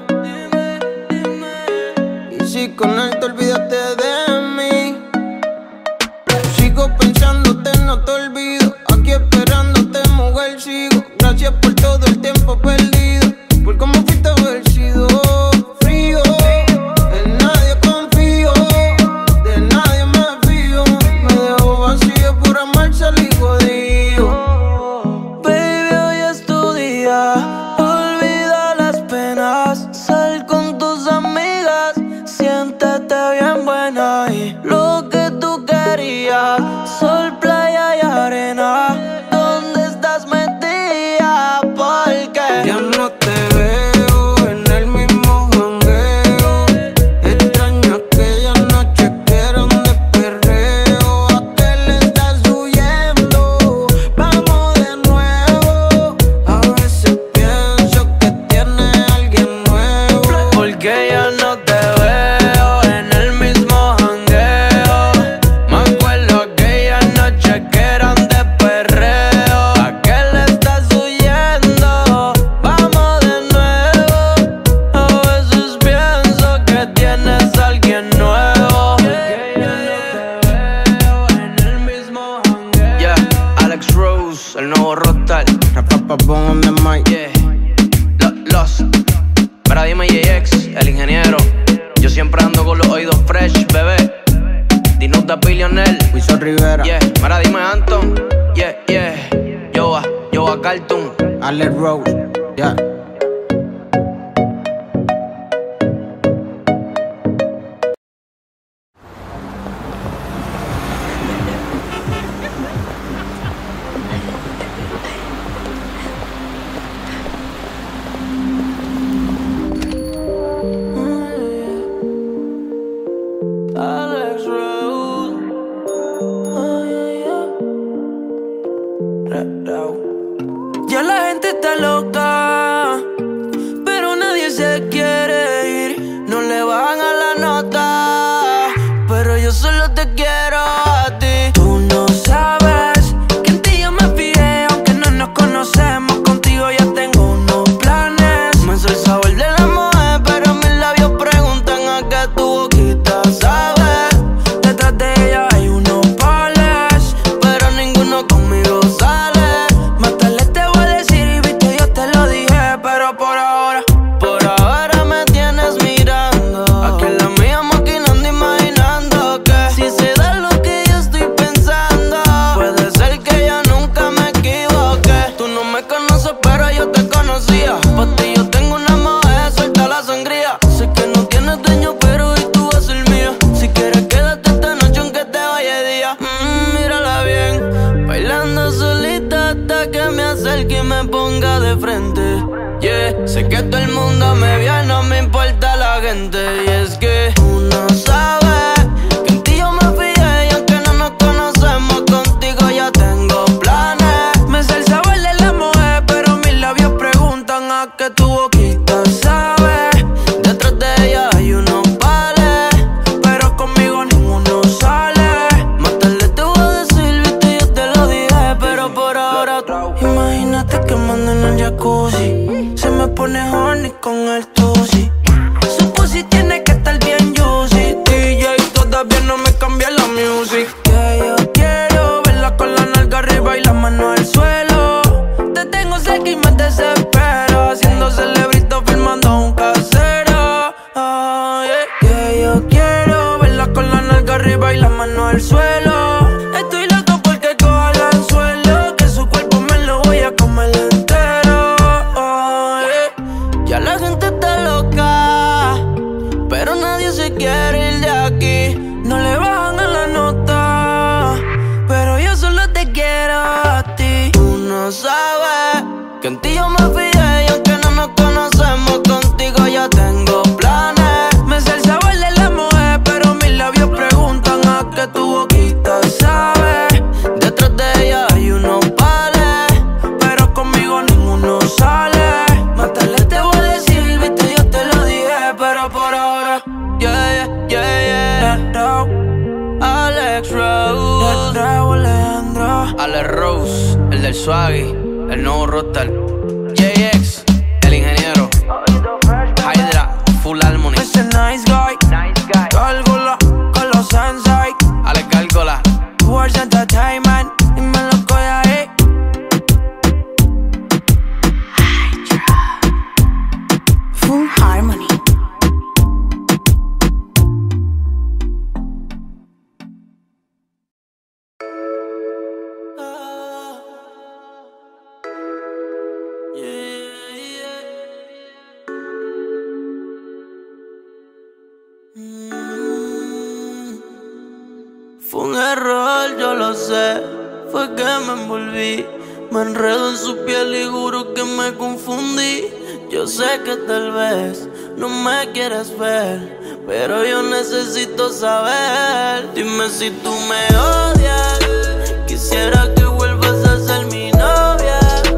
Y si con él te olvidaste de mí. Sigo pensándote, no te olvido. Aquí esperándote, mujer, sigo. Gracias por todo el tiempo perdido, por cómo fuiste vencido. Frío, en nadie confío, de nadie me fío. Me dejo vacío por amar, salí jodido. Baby, hoy es tu día. Olvida las penas. Sal con tus amigas. Siéntete bien buena y lo que tú querías. Sol, playa y arena. ¿Dónde estás metida? Porque ya no te veo en el mismo jangueo. Extraño aquella noche que eran de perreo. ¿A qué le estás huyendo? Vamos de nuevo. A veces pienso que tienes a alguien nuevo, porque ya no te veo en el mismo jangueo. Me acuerdo aquella noche que eran de perreo. ¿A qué le estás huyendo? Vamos de nuevo. A veces pienso que tienes a alguien nuevo. Yeah, Alex Rose, el nuevo Rockstar. Rapapapón on the mic. Yeah, Los. Para dime JX, el ingeniero. Yo siempre ando con los oídos fresh, bebé. Dinuta Billionaire, Wiso Rivera. Yeah, para dime Anton. Yeah, yeah. Yo a Cartoon. Alex Rose. Yeah. Alex Rose. Ya la gente está loca, pero nadie se quiere ir. No le bajan a la nota, pero yo solo te quiero a ti. Tú no sabes que en ti yo me fijé, aunque no nos conocemos. Contigo ya tengo unos planes. Me hizo el sabor de la mujer. el que me ponga de frente. Yeah, sé que todo el mundo me vio, no me importa la gente. Y es que tú no sabes que en ti yo me fijé y aunque no nos conocemos, contigo ya tengo planes. Me sé el sabor de la mujer, pero mis labios preguntan a qué tu boquita sabe. Detrás de ella hay unos vales, pero conmigo ninguno sale. Más tarde te voy a decir, viste, yo te lo dije, pero por ahora imagínate que mando en el jacuzzi. Se me pone horny con el tusi. Su pussy tiene que estar bien juicy. DJ todavía no me cambia la music. Que yo quiero verla con la nalga arriba y la mano al suelo. Te tengo cerca y me desespero, haciendo celebrito filmando un casero. Oh, yeah. Que yo quiero verla con la nalga arriba y la mano al suelo. Estoy loco porque coja el anzuelo, que su cuerpo me lo voy a comer entero. Oh, yeah. Ya la gente está loca, pero nadie se quiere ir de aquí. No le bajan a la nota, pero yo solo te quiero a ti. Tú no sabes que en ti yo me fijé y aunque no nos conocemos, contigo ya tengo planes. Me sé el sabor de la mujer, pero mis labios preguntan a qué tu boquita sabe. Detrás de ella hay unos vales, pero conmigo ninguno sale. Más tarde te voy a decir, viste, yo te lo dije, pero por ahora, yeah, yeah, yeah, yeah. Alex Rose, Alex Rose, el del Swaggy, el nuevo roster. JX, el ingeniero. Hydra, Full Harmony. Ese nice guy, Cálgula, con los Sensei. Alex Cálgula, Words Entertainment, y me lo coge ahí. Full Harmony. Fue un error, yo lo sé. Fue que me envolví, me enredo en su piel y juro que me confundí. Yo sé que tal vez no me quieres ver, pero yo necesito saber. Dime si tú me odias, quisiera que vuelvas a ser mi novia.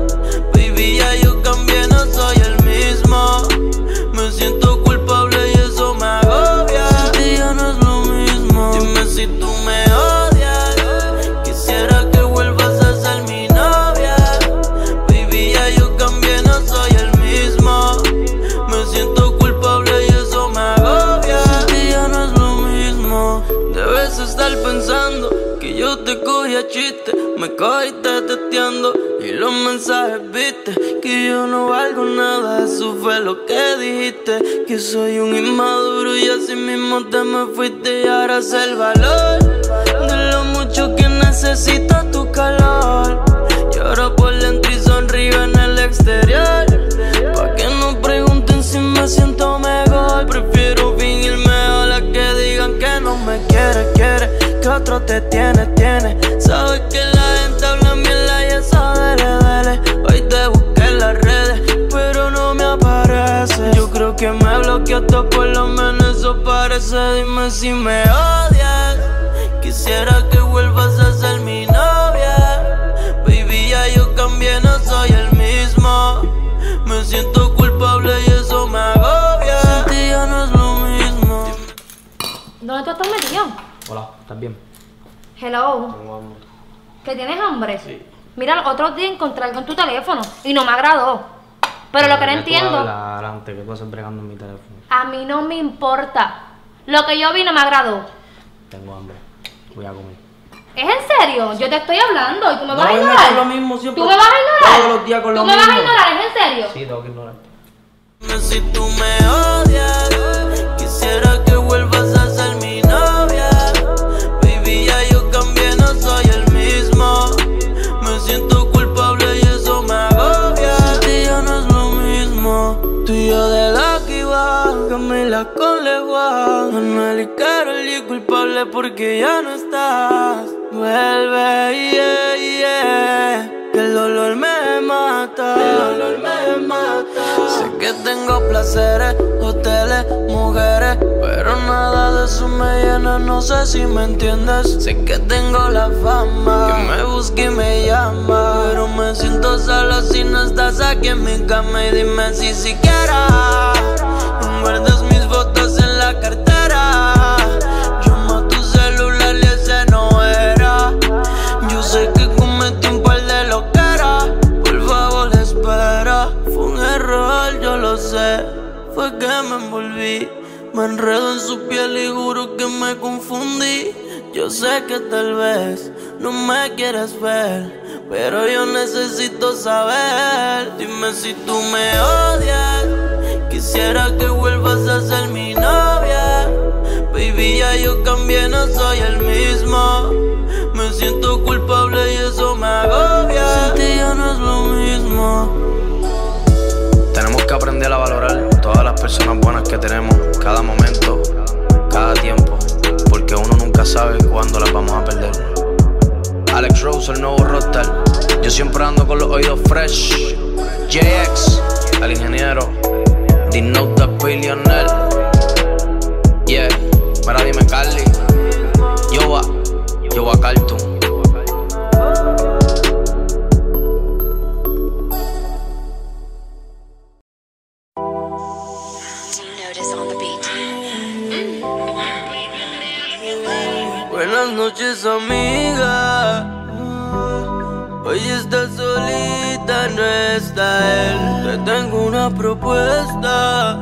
Baby, ya yo cambié, no soy el mismo. Me siento culpable y eso me agobia. Sin ti ya no es lo mismo. Dime si tú me odias, quisiera que vuelvas a ser mi novia. Baby, ya yo cambié, no soy el mismo. Me siento culpable y eso me agobia. Sin ti ya no es lo mismo. Debes estar pensando que yo te cogí a chiste, me cogiste testeando y los mensajes viste que yo no valgo nada. Eso fue lo que dijiste, que soy un inmaduro y así mismo te me fuiste. Y ahora sé el valor de lo mucho que necesito tu calor. Y ahora por dentro y sonrío en el exterior, pa' que no pregunten si me siento mejor. Prefiero fingir mejor a que digan que no me quiere, que otro te tiene. Sabes que la gente habla mierda y eso dele. Hoy te busqué en las redes, pero no me aparece. Yo creo que me bloqueaste, por lo menos eso parece. Dime si me odias, quisiera que vuelvas a ser mi novia. Baby, ya yo cambié, no soy el mismo. Me siento culpable y eso me agobia. Sin ti ya no es lo mismo. ¿Dónde tú estás metido? Hola, ¿estás bien? Hello. Tengo hambre. ¿Que tienes hambre? Sí. Mira, el otro día encontré algo en tu teléfono y no me agradó. Pero lo que no entiendo... Adelante, ¿qué tú haces bregando en mi teléfono? A mí no me importa. Lo que yo vi no me agradó. Tengo hambre. Voy a comer. ¿Es en serio? Yo te estoy hablando y tú me vas a No, ignorar. es lo mismo siempre. ¿Tú me vas a ignorar? Todos los días con lo ¿Tú me mismo. vas a ignorar? ¿Es en serio? Sí, tengo que ignorarte. Dime si tú me odias, quisiera que vuelvas a ser mi novia. Baby, ya yo cambié, no soy el mismo. Me siento culpable y eso me agobia. Sin ti ya no es lo mismo. Tú y yo de la que iba, Camila con Leguán, Anuel y Karol y culpable porque ya no estás. Vuelve, yeah, yeah, que el dolor me mata. amor me mata. Sé que tengo placeres, hoteles, mujeres, pero nada de eso me llena, no sé si me entiendes. Sé que tengo la fama, que me busca y me llama, pero me siento solo si no estás aquí en mi cama. Y dime si siquiera guardas mis fotos en la cartera. Llama a tu celular y ese no era. Yo sé que cometí un par de loqueras, por favor espera. Fue un error, yo lo sé, fue que me envolví, me enredo en su piel y juro que me confundí. Yo sé que tal vez no me quieres ver, pero yo necesito saber. Dime si tú me odias, quisiera que vuelvas a ser mi novia. Baby, ya yo cambié, no soy el mismo. Me siento culpable y eso me agobia. Sin ti ya no es lo mismo. Tenemos que aprender a valorar todas las personas buenas que tenemos, cada momento, cada tiempo, porque uno nunca sabe cuándo las vamos a perder. Alex Rose, el nuevo rockstar. Yo siempre ando con los oídos fresh. JX, el ingeniero. Dino the billionaire. Yeah, mira dime Carly. Yo a Cartoon. Buenas noches, amiga. Hoy estás solita, no está él. Te tengo una propuesta,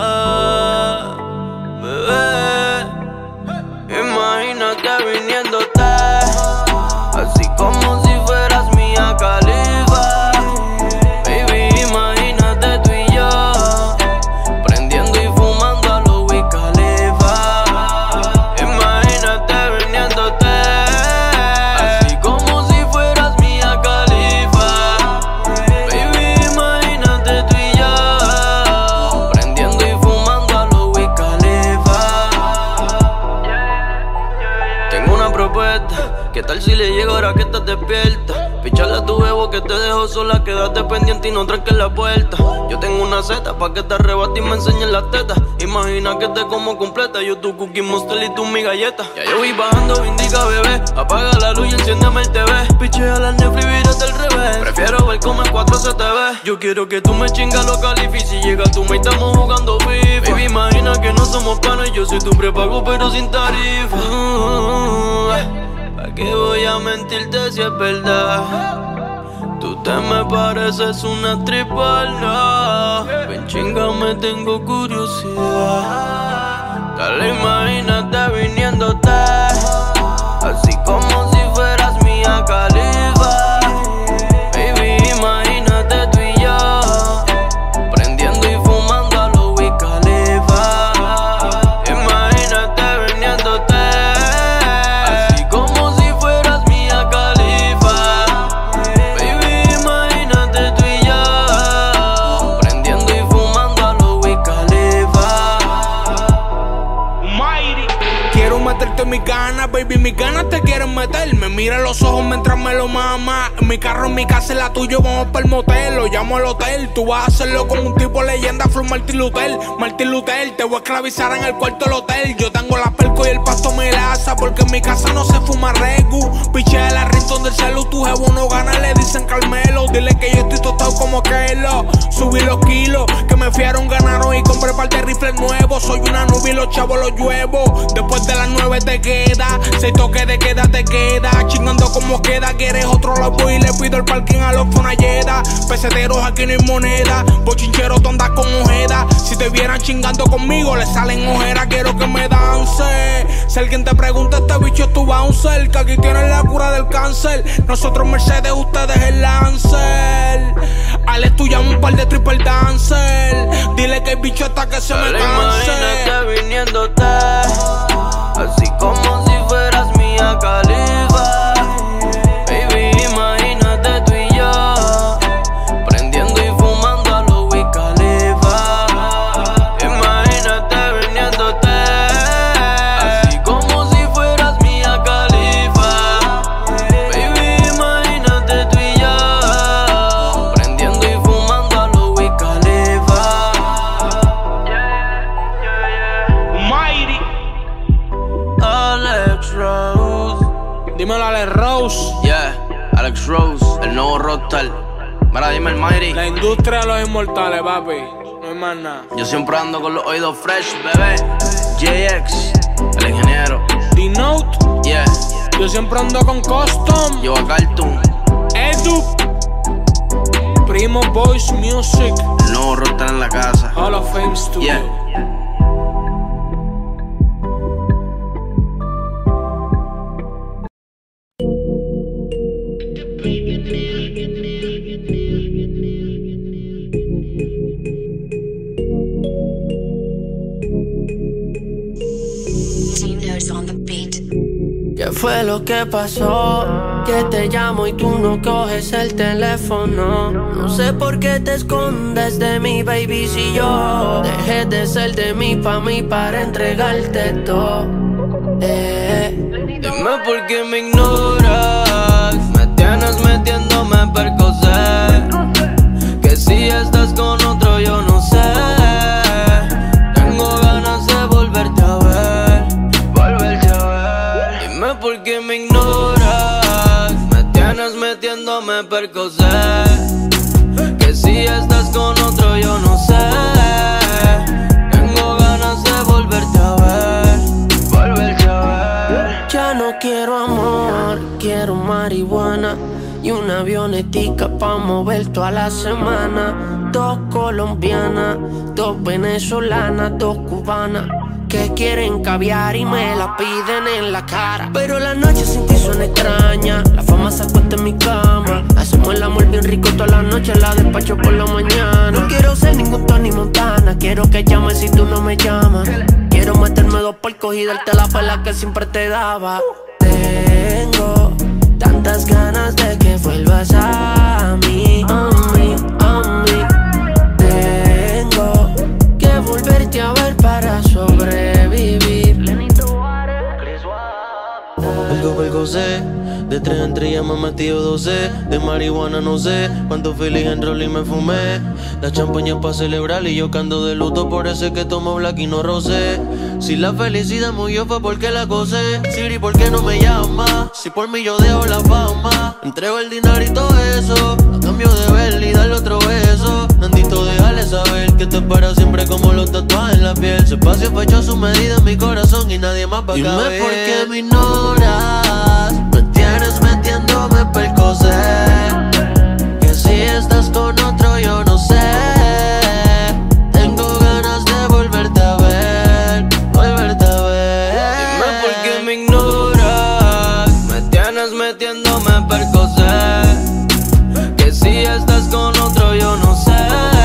bebé. Imagínate viniéndote, así como si fueras Mia Khalifa. Baby, imagínate tú y yo, prendiendo y fumando a lo Wiz Khalifa. Imagínate viniéndote, así como si fueras Mia Khalifa. Baby, imagínate tú y yo, prendiendo y fumando a lo Wiz Khalifa. Tengo una propuesta, ¿qué tal si le llego ahora que estás despierta? Picharle a tu bebo que te dejo sola, quédate pendiente y no tranques la puerta. Yo tengo una seta pa' que te arrebate y me enseñes las tetas. Imagina que te como completa, yo tu cookie monster y tú mi galleta. Ya yo voy bajando, indica bebé, apaga la luz y enciéndeme el TV. Pichea la Netflix, vírate al revés, prefiero ver como en 4 se te ve. Yo quiero que tú me chingas los califis, si llega tú me estamos jugando FIFA. Baby, imagina que no somos panos, yo soy tu prepago pero sin tarifa. ¿Pa' qué voy a mentirte si es verdad? Tú te me pareces una triple, no. Ven chingame, tengo curiosidad. Dale, imagínate viniéndote, así como si fueras Mia Khalifa. Baby, imagínate tú y yo, prendiendo y fumando a lo Wiz Khalifa. Imagínate viniéndote, así como si fueras Mia Khalifa. Baby, imagínate tú y yo, prendiendo y fumando a lo Wiz Khalifa. Quiero meterte en mis ganas, baby, mis ganas te quieren meter. Me mira los ojos mientras me lo mama. En mi carro, en mi casa, en la tuya, vamos para el motel. Lo llamo al hotel, tú vas a hacerlo con un tipo leyenda, Flow Martin Luther. Martin Luther, te voy a esclavizar en el cuarto del hotel. Yo tengo la perco y el pasto me laza, porque en mi casa no se fuma regu. Pichea la ringtone del celu, tu jevo no gana, le dicen Carmelo. Dile que yo estoy tostado como Kelo. Subí los kilos, que me fiaron, ganaron y compré par de rifles nuevos. Soy una nube y los chavos los lluevo. Después de las 9 te queda, 6 toques de queda te queda. Chingando como queda, quieres otro lobo y le pido el parking a los Fonalleda. Peseteros aquí no hay moneda, bochincheros tondas con ojeda. Si te vieran chingando conmigo le salen ojeras, quiero que me dance. Si alguien te pregunta, este bicho es tu bouncer, que aquí tienes la cura del cáncer. Nosotros Mercedes, ustedes el Lancer. Alex, tú llamas un par de triple dancer. Dile que el bicho está que se me canse. Imagínate viniéndote, así como si fueras Mia Khalifa. Baby, imagínate tú y yo, prendiendo y fumando a lo Wiz Khalifa. Imagínate viniéndote, así como si fueras Mia Khalifa. Baby, imagínate tú y yo, prendiendo y fumando a El nuevo rockstar. Mira, dime el Mayri. La industria de los inmortales, papi. No hay más nada. Yo siempre ando con los oídos fresh, bebé. JX, el ingeniero. D-Note. Yeah. Yo siempre ando con Custom. Yo a Cartoon. Edu. Primo Boys Music. El nuevo rockstar en la casa. Hall of Fame Studio. Yeah. ¿Qué fue lo que pasó? Que te llamo y tú no coges el teléfono. No sé por qué te escondes de mí, baby, si yo dejé de ser de mí para entregarte todo. Dime por qué me ignoras. Me tienes metiéndome Percocet. Que si estás con otro yo no sé. Tengo ganas de volverte a ver. Volverte a ver. Dime por qué me ignoras. Me tienes metiéndome Percocet. Que si estás con otro yo no sé. Tengo ganas de volverte a ver. Volverte a ver. Ya no quiero amor, quiero marihuana y una avionetica pa' mover toda la semana. Dos colombianas, dos venezolanas, dos cubanas que quieren caviar y me la piden en la cara. Pero las noches sin ti son extrañas. La fama se acuesta en mi cama. Hacemos el amor bien rico toda la noche, la despacho por la mañana. No quiero ser ningún Tony Montana. Quiero que llames si tú no me llamas. Quiero meterme dos porcos y darte la pela que siempre te daba. Tengo tantas ganas de que vuelvas a mí, a mí, a mí. Tengo que volverte a ver para sobrevivir. Algo sé, de 3 en 3 ya me he metido 12. De marihuana no sé, cuánto feliz en roll y me fumé. La champaña pa' celebrar y yo que ando de luto. Por eso es que tomo black y no rosé. Si la felicidad murió fue porque la gocé. Siri, ¿por qué no me llamas? Si por mí yo dejo la fama. Entrego el dinero y todo eso a cambio de verle y darle otro beso. Nandito, déjale saber que te espera siempre como los tatuajes en la piel. Su espacio fue hecho a su medida en mi corazón y nadie más va a caber. Dime por qué me ignoras. Me tienes metiéndome Percocet. Que si estás con otro yo no sé. Tengo ganas de volverte a ver. Volverte a ver. Dime por qué me ignoras. Me tienes metiéndome Percocet. Que si estás con otro yo no sé.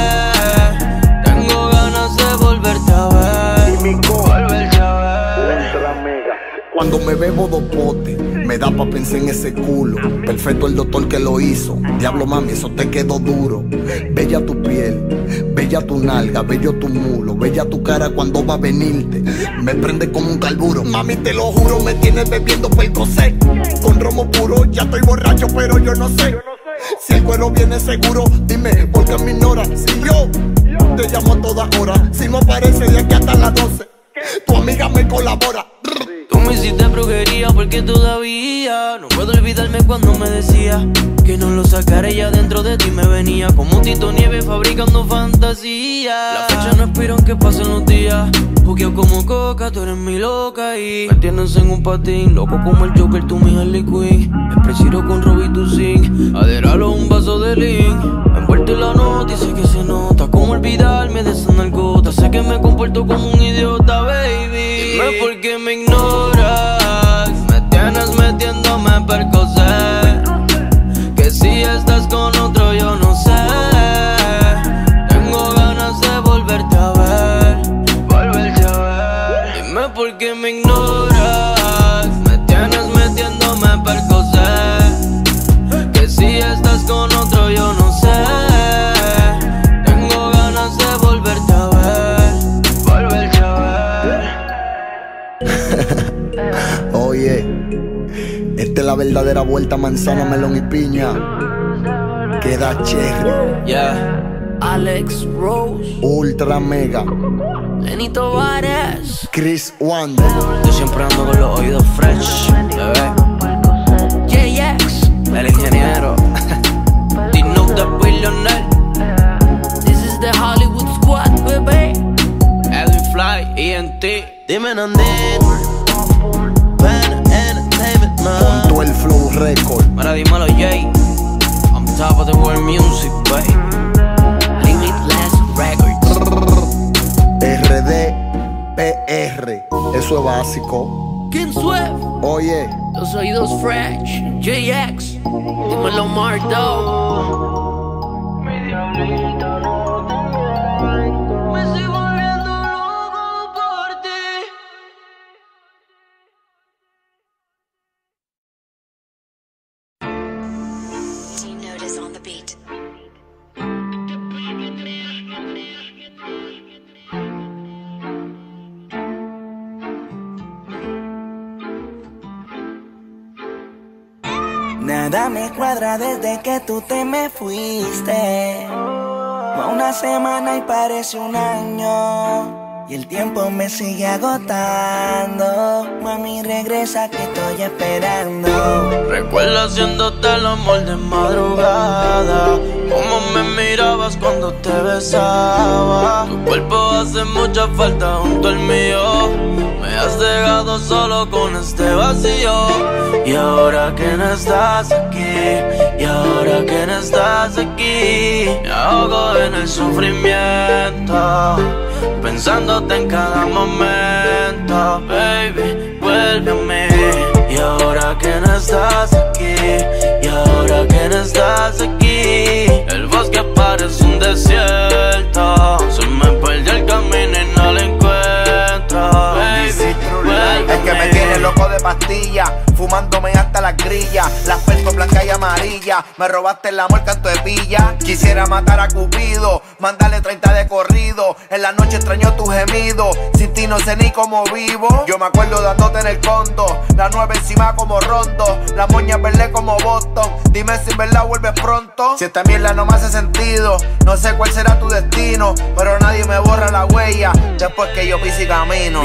Tengo ganas de volverte a ver. Volverte a ver. Cuando me bebo 2 potes, me da pa' pensar en ese culo. Perfecto el doctor que lo hizo. Diablo mami, eso te quedó duro. Bella tu piel, bella tu nalga, bello tu mulo, bella tu cara cuando va a venirte. Me prende como un carburo. Mami, te lo juro, me tienes bebiendo Percocet. Con romo puro, ya estoy borracho, pero yo no sé. Si el cuero viene seguro, dime, ¿por qué me ignoras? Si yo te llamo a toda hora, si no aparece de aquí hasta las 12, tu amiga me colabora. Tú me hiciste brujería porque todavía no puedo olvidarme cuando me decía que no lo sacaré, ya dentro de ti me venía como Tito Nieves fabricando fantasía. La fecha no espero que pasen los días. Jugueo como coca, tú eres mi loca y me tienes en un patín. Loco como el Joker, tú mi Harley Quinn. Expresivo con Robbie tu zinc. Adéralo un vaso de lean. Envuelto en la nota y sé que se nota. Cómo olvidarme de esa nalgota. Sé que me comporto como un idiota, baby. Dime por qué me ignoras. Me tienes metiéndome Percocet. Que si estás con otro yo no sé. Tengo ganas de volverte a ver. Volverte a ver. Dime por qué me ignoras. Me tienes metiéndome Percocet. Que si estás con otro yo no sé. Tengo ganas de volverte a ver. Volverte a ver. Oye, esta es la verdadera vuelta manzana, melón y piña. Queda cherry. Yeah. Alex Rose, Ultra Mega, Lenny Tavares, Chris Wanda. Yo siempre ando con los oídos fresh, bebé. JX, el ingeniero. top of the world music, babe. Limitless Records. RDPR, eso es básico. King Swift. Oye, Los oídos fresh. JX. Dímelo, Mardo. Mi diablita no te me estoy volviendo loco por ti. Notice on the beat. Nada me cuadra desde que tú te me fuiste. Va una semana y parece un año. Y el tiempo me sigue agotando. Mami, regresa que estoy esperando. Recuerdo haciéndote el amor de madrugada. Cómo me mirabas cuando te besaba. Tu cuerpo hace mucha falta junto al mío. Me has dejado solo con este vacío. Y ahora que no estás aquí, y ahora que no estás aquí, me ahogo en el sufrimiento, pensándote en cada momento. Baby, vuelve a mí. Y ahora que no estás aquí, y ahora que no estás aquí, el bosque parece un desierto. Se me perdió el camino y no lo encuentro. Baby, vuelve a Es que me mí. tiene loco de pastillas, fumándome hasta las grillas. Las peltos blancas y amarillas, me robaste el amor, canto de pilla. Quisiera matar a Cupido, mandarle 30 de corrido. En la noche extraño tu gemido, sin ti no sé ni cómo vivo. Yo me acuerdo dándote en el condo, la 9 encima como rondo, la moña verde como Boston. Dime si en verdad vuelves pronto. Si esta mierda no me hace sentido, no sé cuál será tu destino, pero nadie me borra la huella después que yo pise y camino.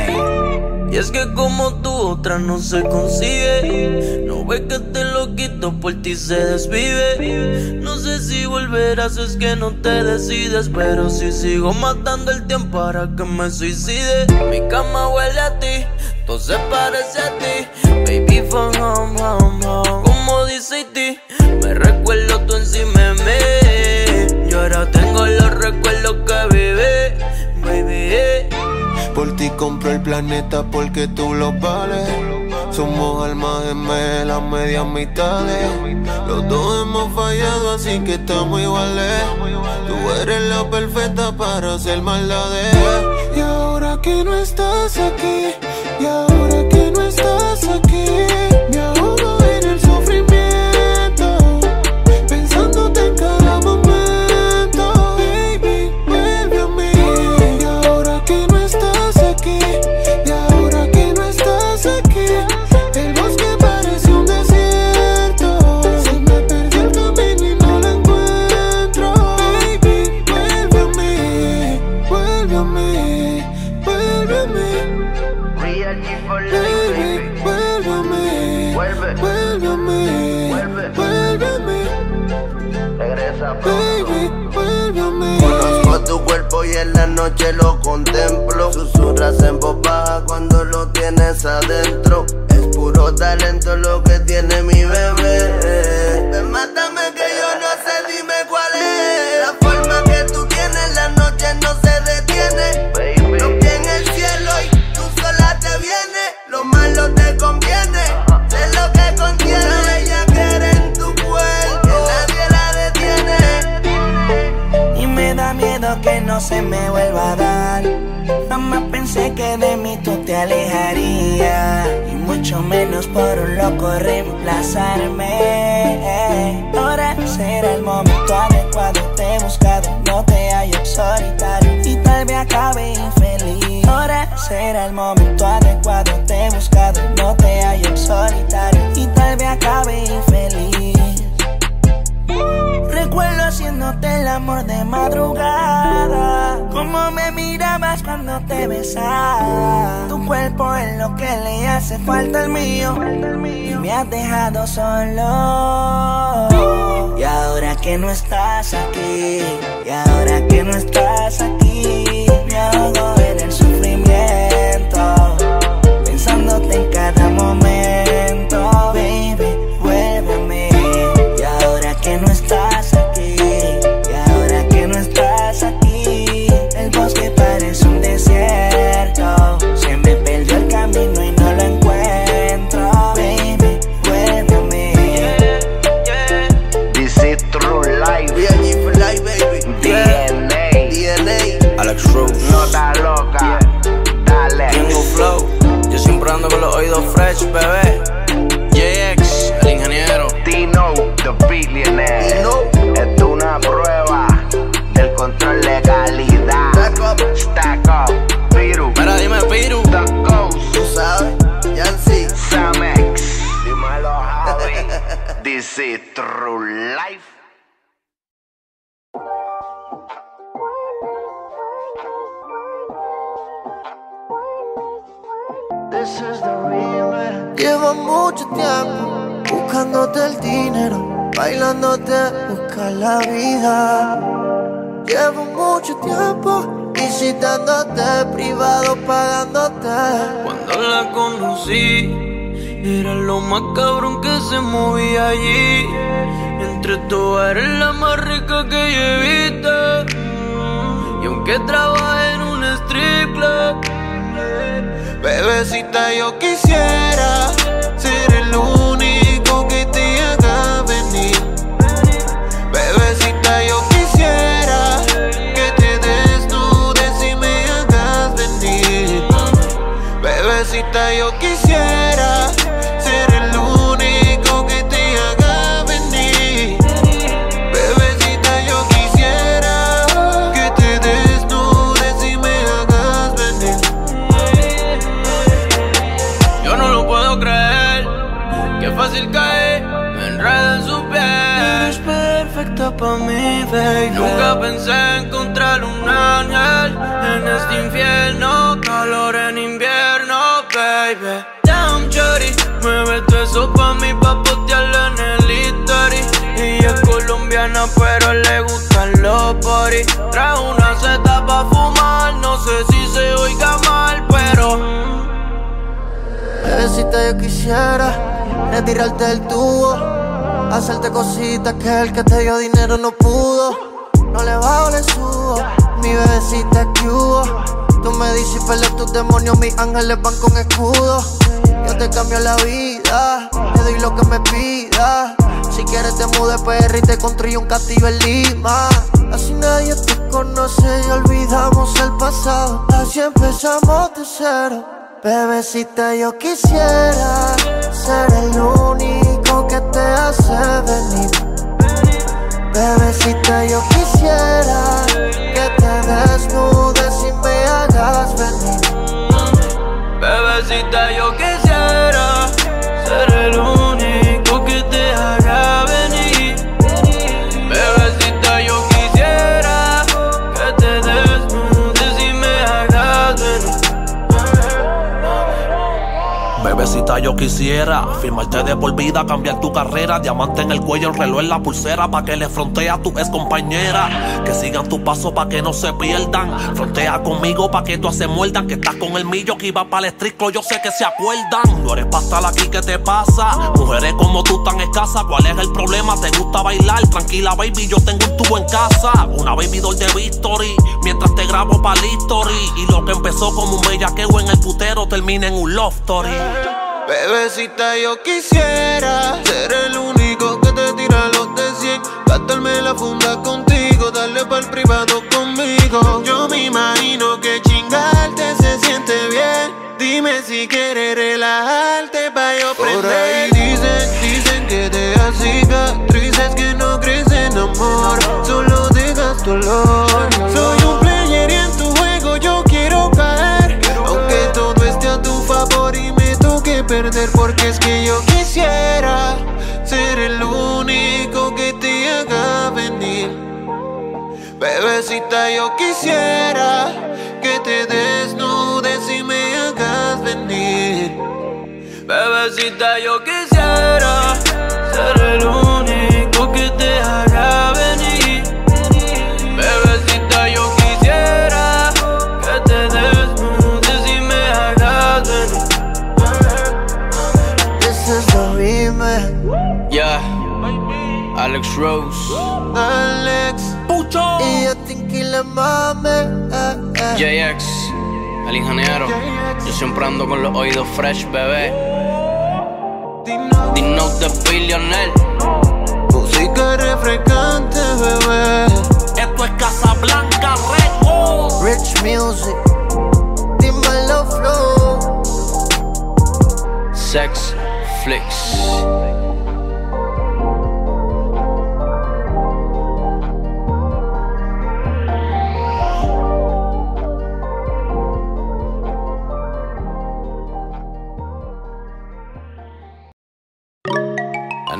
Y es que como tú otra no se consigue. No ves que te lo quito, por ti se desvive. No sé si volverás, es que no te decides, pero si sigo matando el tiempo para que me suicide. Mi cama huele a ti, todo se parece a ti. Baby, from home, home, home. Como dice ti, me recuerdo tú encima de mí. Yo ahora tengo los recuerdos que viví, baby. Por ti compro el planeta porque tú lo vales. Somos almas gemelas, medias mitades. Los dos hemos fallado, así que estamos iguales. Tú eres la perfecta para hacer maldades. Y ahora que no estás aquí, y ahora que no estás aquí, me ahogo en el sufrimiento, pensándote en cada momento. Baby, vuelve a mí. Y ahora que no estás aquí, y ahora que no estás aquí, el bosque parece un desierto. Se me perdió el camino y no lo encuentro. Baby, vuelve a mí, vuelve a mí, vuelve a mí. Baby, vuelve a mí, vuelve a mí, vuelve a mí. Baby, vuelve a mí. Conozco tu cuerpo y en la noche lo contemplo. Susurras en voz baja cuando lo tienes adentro. Es puro talento lo que tiene mi bebé. Ven, mátame que yo no sé, dime cuál es. La forma que tú tienes, la noche no se detiene. Los pies en el cielo y tú sola te vienes. Lo malo te conviene, sé lo que contiene. Ella quiere en tu cuerpo, que nadie la detiene. Y me da miedo que no se me vuelva a dar. Jamás pensé que de mí tú te alejarías, y mucho menos por un loco reemplazarme. Ahora será el momento adecuado, te he buscado, no te hallo solitario, y tal vez acabe infeliz. Ahora será el momento adecuado, te he buscado, no te hallo solitario, y tal vez acabe infeliz. Recuerdo haciéndote el amor de madrugada, cómo me mirabas cuando te besaba. Tu cuerpo es lo que le hace falta al mío, y me has dejado solo. Y ahora que no estás aquí, y ahora que no estás aquí, me ahogo en el sufrimiento, pensándote en cada momento. Baby, vuelve a mí. Y ahora que no estás Esto es una prueba del control de calidad. Stack up, Piru. Mira, dime, Piru. Tú sabes, Yancy, Samex. Dímelo, Javi. This is true life. Llevo mucho tiempo buscándote el dinero, bailándote, buscar la vida. Llevo mucho tiempo visitándote, privado, pagándote. Cuando la conocí, era lo más cabrón que se movía allí. Entre todas eres la más rica que yo he visto. Y aunque trabajé en un strip club, bebecita, yo quisiera ser el único que te haga venir. Bebecita, yo quisiera que te desnudes y me hagas venir. Bebecita, yo quisiera ser el único que te haga venir. Bebecita, yo quisiera que te desnudes y me hagas venir. yo no lo puedo creer. Qué fácil caer, me enredo en su piel. Eres perfecta pa' mí, baby. Nunca pensé encontrar un ángel en este infierno. Calor en invierno, baby. Damn, shorty, mueve todo eso pa' mí, pa' postearlo en el history. Ella es colombiana, pero le gustan los body. Trae una seta pa' fumar, no sé si se oiga mal, pero Bebecita, yo quisiera retirarte del tubo, hacerte cositas que el que te dio dinero no pudo. No le bajo, le subo, mi bebecita, que hubo. Tú me dices pelear tus demonios, mis ángeles van con escudo. Yo te cambio la vida, te doy lo que me pidas. Si quieres te mude PR y te construyo un castillo en Lima. Así nadie te conoce y olvidamos el pasado. Así empezamos de cero. Bebecita, yo quisiera ser el único que te hace venir. Bebecita, yo quisiera que te desnudes y me hagas venir. bebecita, yo quisiera ser el único que te haga venir. Bebecita, yo quisiera que te desnudes y me hagas venir. Bebecita, yo quisiera firmarte de por vida, cambiar tu carrera. Diamante en el cuello, el reloj en la pulsera, pa' que le frontea a tu ex compañera. Que sigan tu paso pa' que no se pierdan. Frontea conmigo pa' que tú se muerdan. Que estás con el millo que iba para el estricto, yo sé que se acuerdan. No eres pa' estar aquí, ¿qué te pasa? Mujeres como tú tan escasas, ¿cuál es el problema? ¿Te gusta bailar? Tranquila, baby, yo tengo un tubo en casa. Una baby doll de Victory, mientras te grabo pa' la history. Y lo que empezó como un bellaqueo en el putero termina en un love story. Bebecita, yo quisiera ser el único que te tira los de 100. Gastarme la funda contigo, darle pa'l privado conmigo. Yo me imagino que chingarte se siente bien. Dime si quieres relajarte pa' yo prender. Por ahí dicen que dejas cicatrices, que no crees en amor, solo dejas dolor. Soy un player y en tu juego yo quiero caer, aunque todo esté a tu favor y me toque perder. Porque es que yo quisiera ser el único que te haga venir. Bebecita, yo quisiera que te desnudes y me hagas venir. Bebecita, yo quisiera ser el único que te haga venir. Bebecita, yo quisiera que te desnudes y me hagas venir. This is the remix. Yeah, Alex Rose, Alex Pucho y yo Tinky mame. JX, el ingeniero. Yo siempre ando con los oídos fresh, bebé. Dino de Billionaire. Música refrescante, bebé. Esto es Casablanca Records. Rich Music. Dímelo flow. Sex Flicks.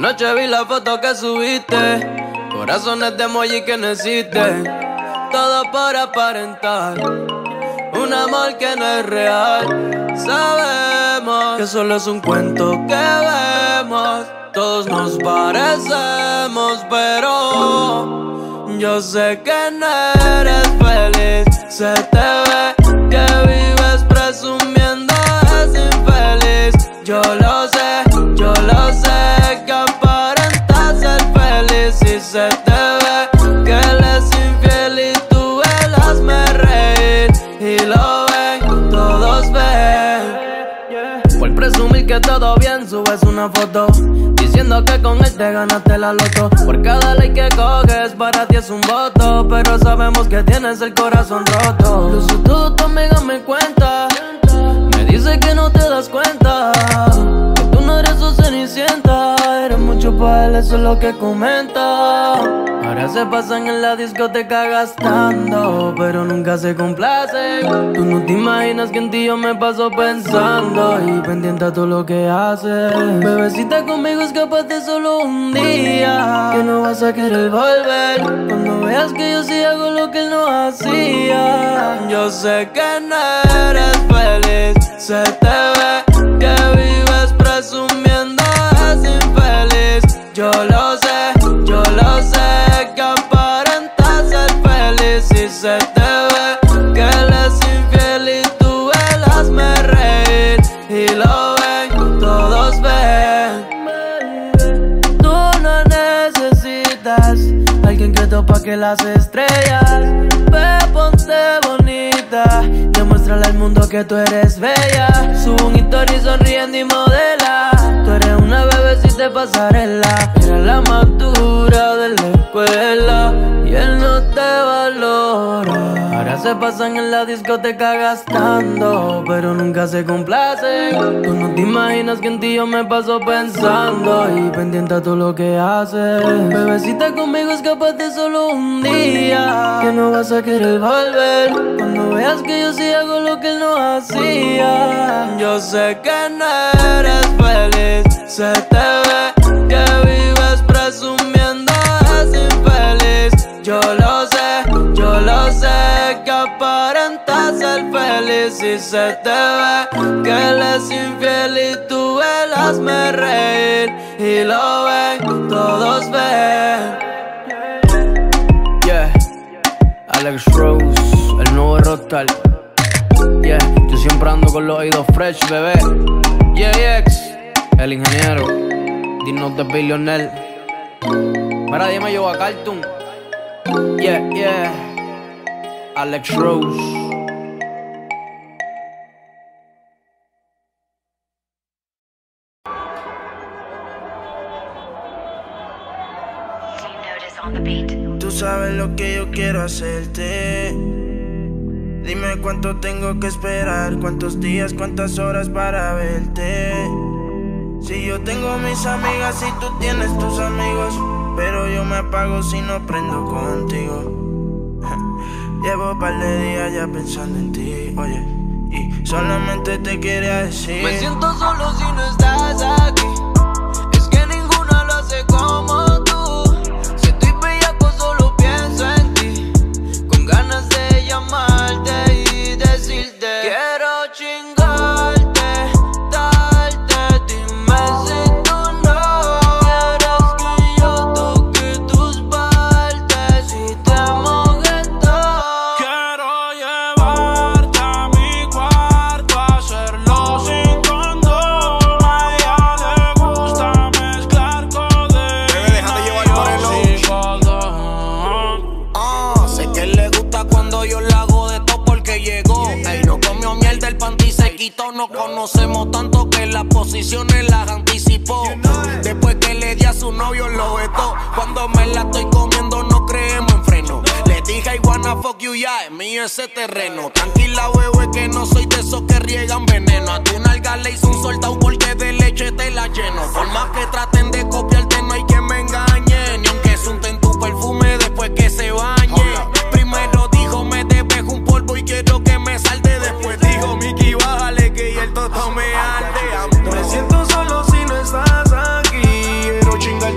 Anoche vi la foto que subiste, corazones de emoji que no existen, todo por aparentar un amor que no es real. Sabemos que solo es un cuento que vemos, todos nos parecemos, pero yo sé que no eres feliz. Se te ve que vives presumiendo, es infeliz. Yo lo sé que aparentas ser feliz. Y se te ve que él es infiel y tú él hazme reír. Y lo ven, todos ven. Por presumir que todo bien, subes una foto diciendo que con él te ganaste la loto. Por cada like que coges, para ti es un voto, pero sabemos que tienes el corazón roto. Incluso tu amiga me cuenta, me dice que no te das cuenta, que tú no eres su cenicienta. Eres mucho para él, eso es lo que comenta. Ahora se pasan en la discoteca gastando, pero nunca se complacen. Tú no te imaginas que en ti yo me paso pensando y pendiente a todo lo que haces. Bebecita, conmigo escapaste solo un día, que no vas a querer volver cuando veas que yo sí hago lo que él no hacía. Yo sé que no eres feliz. Se te ve que vives presumiendo, es infeliz. Yo lo sé que aparentas ser feliz. Y se te ve que él es infiel y tú él hazme reír. Y lo ven, todos ven. Tú no necesitas alguien que topa que las estrellas. Ve, ponte bonita, demuéstrale al mundo que tú eres bella. Sube un story sonriendo y modela. Tú eres una bebecita de pasarela, eres la más dura de la escuela y él no te valora. Ahora se pasan en la discoteca gastando, pero nunca se complacen. Tú no te imaginas que en ti yo me paso pensando y pendiente a todo lo que haces. Bebecita, conmigo escapaste solo un día, que no vas a querer volver cuando veas que yo sí hago lo que él no hacía. Yo sé que no eres feliz. Se te ve que vives presumiendo, es infeliz. Yo lo sé que aparentas ser feliz. Y se te ve que él es infiel y tú él hazme reír. Y lo ven, todos ven. Yeah, Alex Rose, el nuevo Rockstar. Yeah, yo siempre ando con los oídos fresh, bebé. JX, el ingeniero, dignos de Billionaire. Mira, dime yo a Cartoon. Yeah, Alex Rose. Tú sabes lo que yo quiero hacerte. Dime cuánto tengo que esperar, cuántos días, cuántas horas para verte. Si yo tengo mis amigas y tú tienes tus amigos, pero yo me apago si no prendo contigo. Llevo un par de días ya pensando en ti, oye, y solamente te quería decir: me siento solo si no estás aquí. Es que ninguno lo hace como tú. Si estoy bellaco solo pienso en ti, con ganas de llamarte y decirte quiero chingarte, darte. Dime si tú no quieres que yo toque tus partes y te moje todo. Quiero llevarte a mi cuarto, hacerlo sin condón. A ella le gusta mezclar codeína y oxicodón. Sé que le gusta cuando yo la hago de todo porque llegó. Ey, no comió miel del panty se quitó. No conocemos tanto que las posiciones las anticipó. Después que le di a su novio lo vetó. Cuando me la estoy comiendo no creemos en freno. Le dije I wanna fuck you, ya es mío ese terreno. Tranquila bebé que no soy de esos que riegan veneno. A tu nalga le hice un soldado porque de leche te la lleno. Por más que traten de copiarte no hay que me engañen. Ni aunque sunten tu perfume después que se bañe. Primero dijo me debes un polvo y quiero que me salte. Después dijo Mickey bájale que el toto me arde. Me siento solo si no estás aquí. Quiero chingar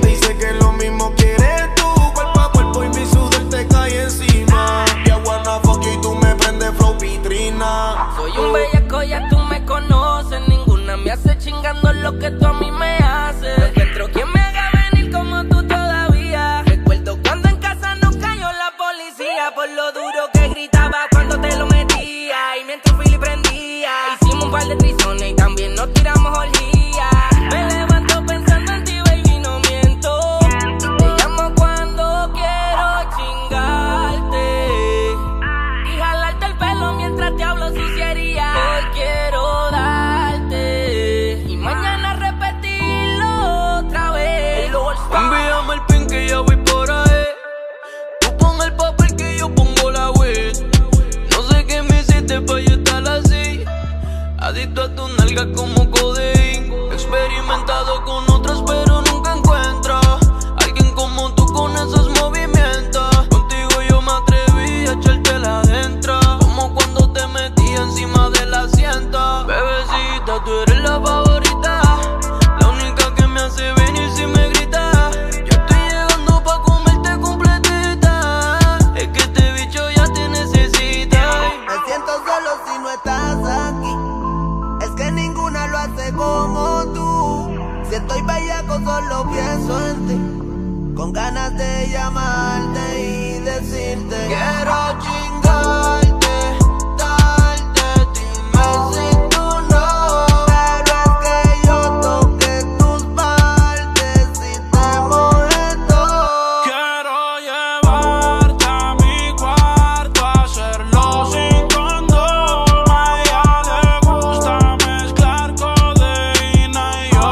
llamarte y decirte quiero chingarte, darte, dime si tú no. Pero es que yo toqué tus partes y te mojé todo. Quiero llevarte a mi cuarto, hacerlo sin condón. A ella le gusta mezclar codeína y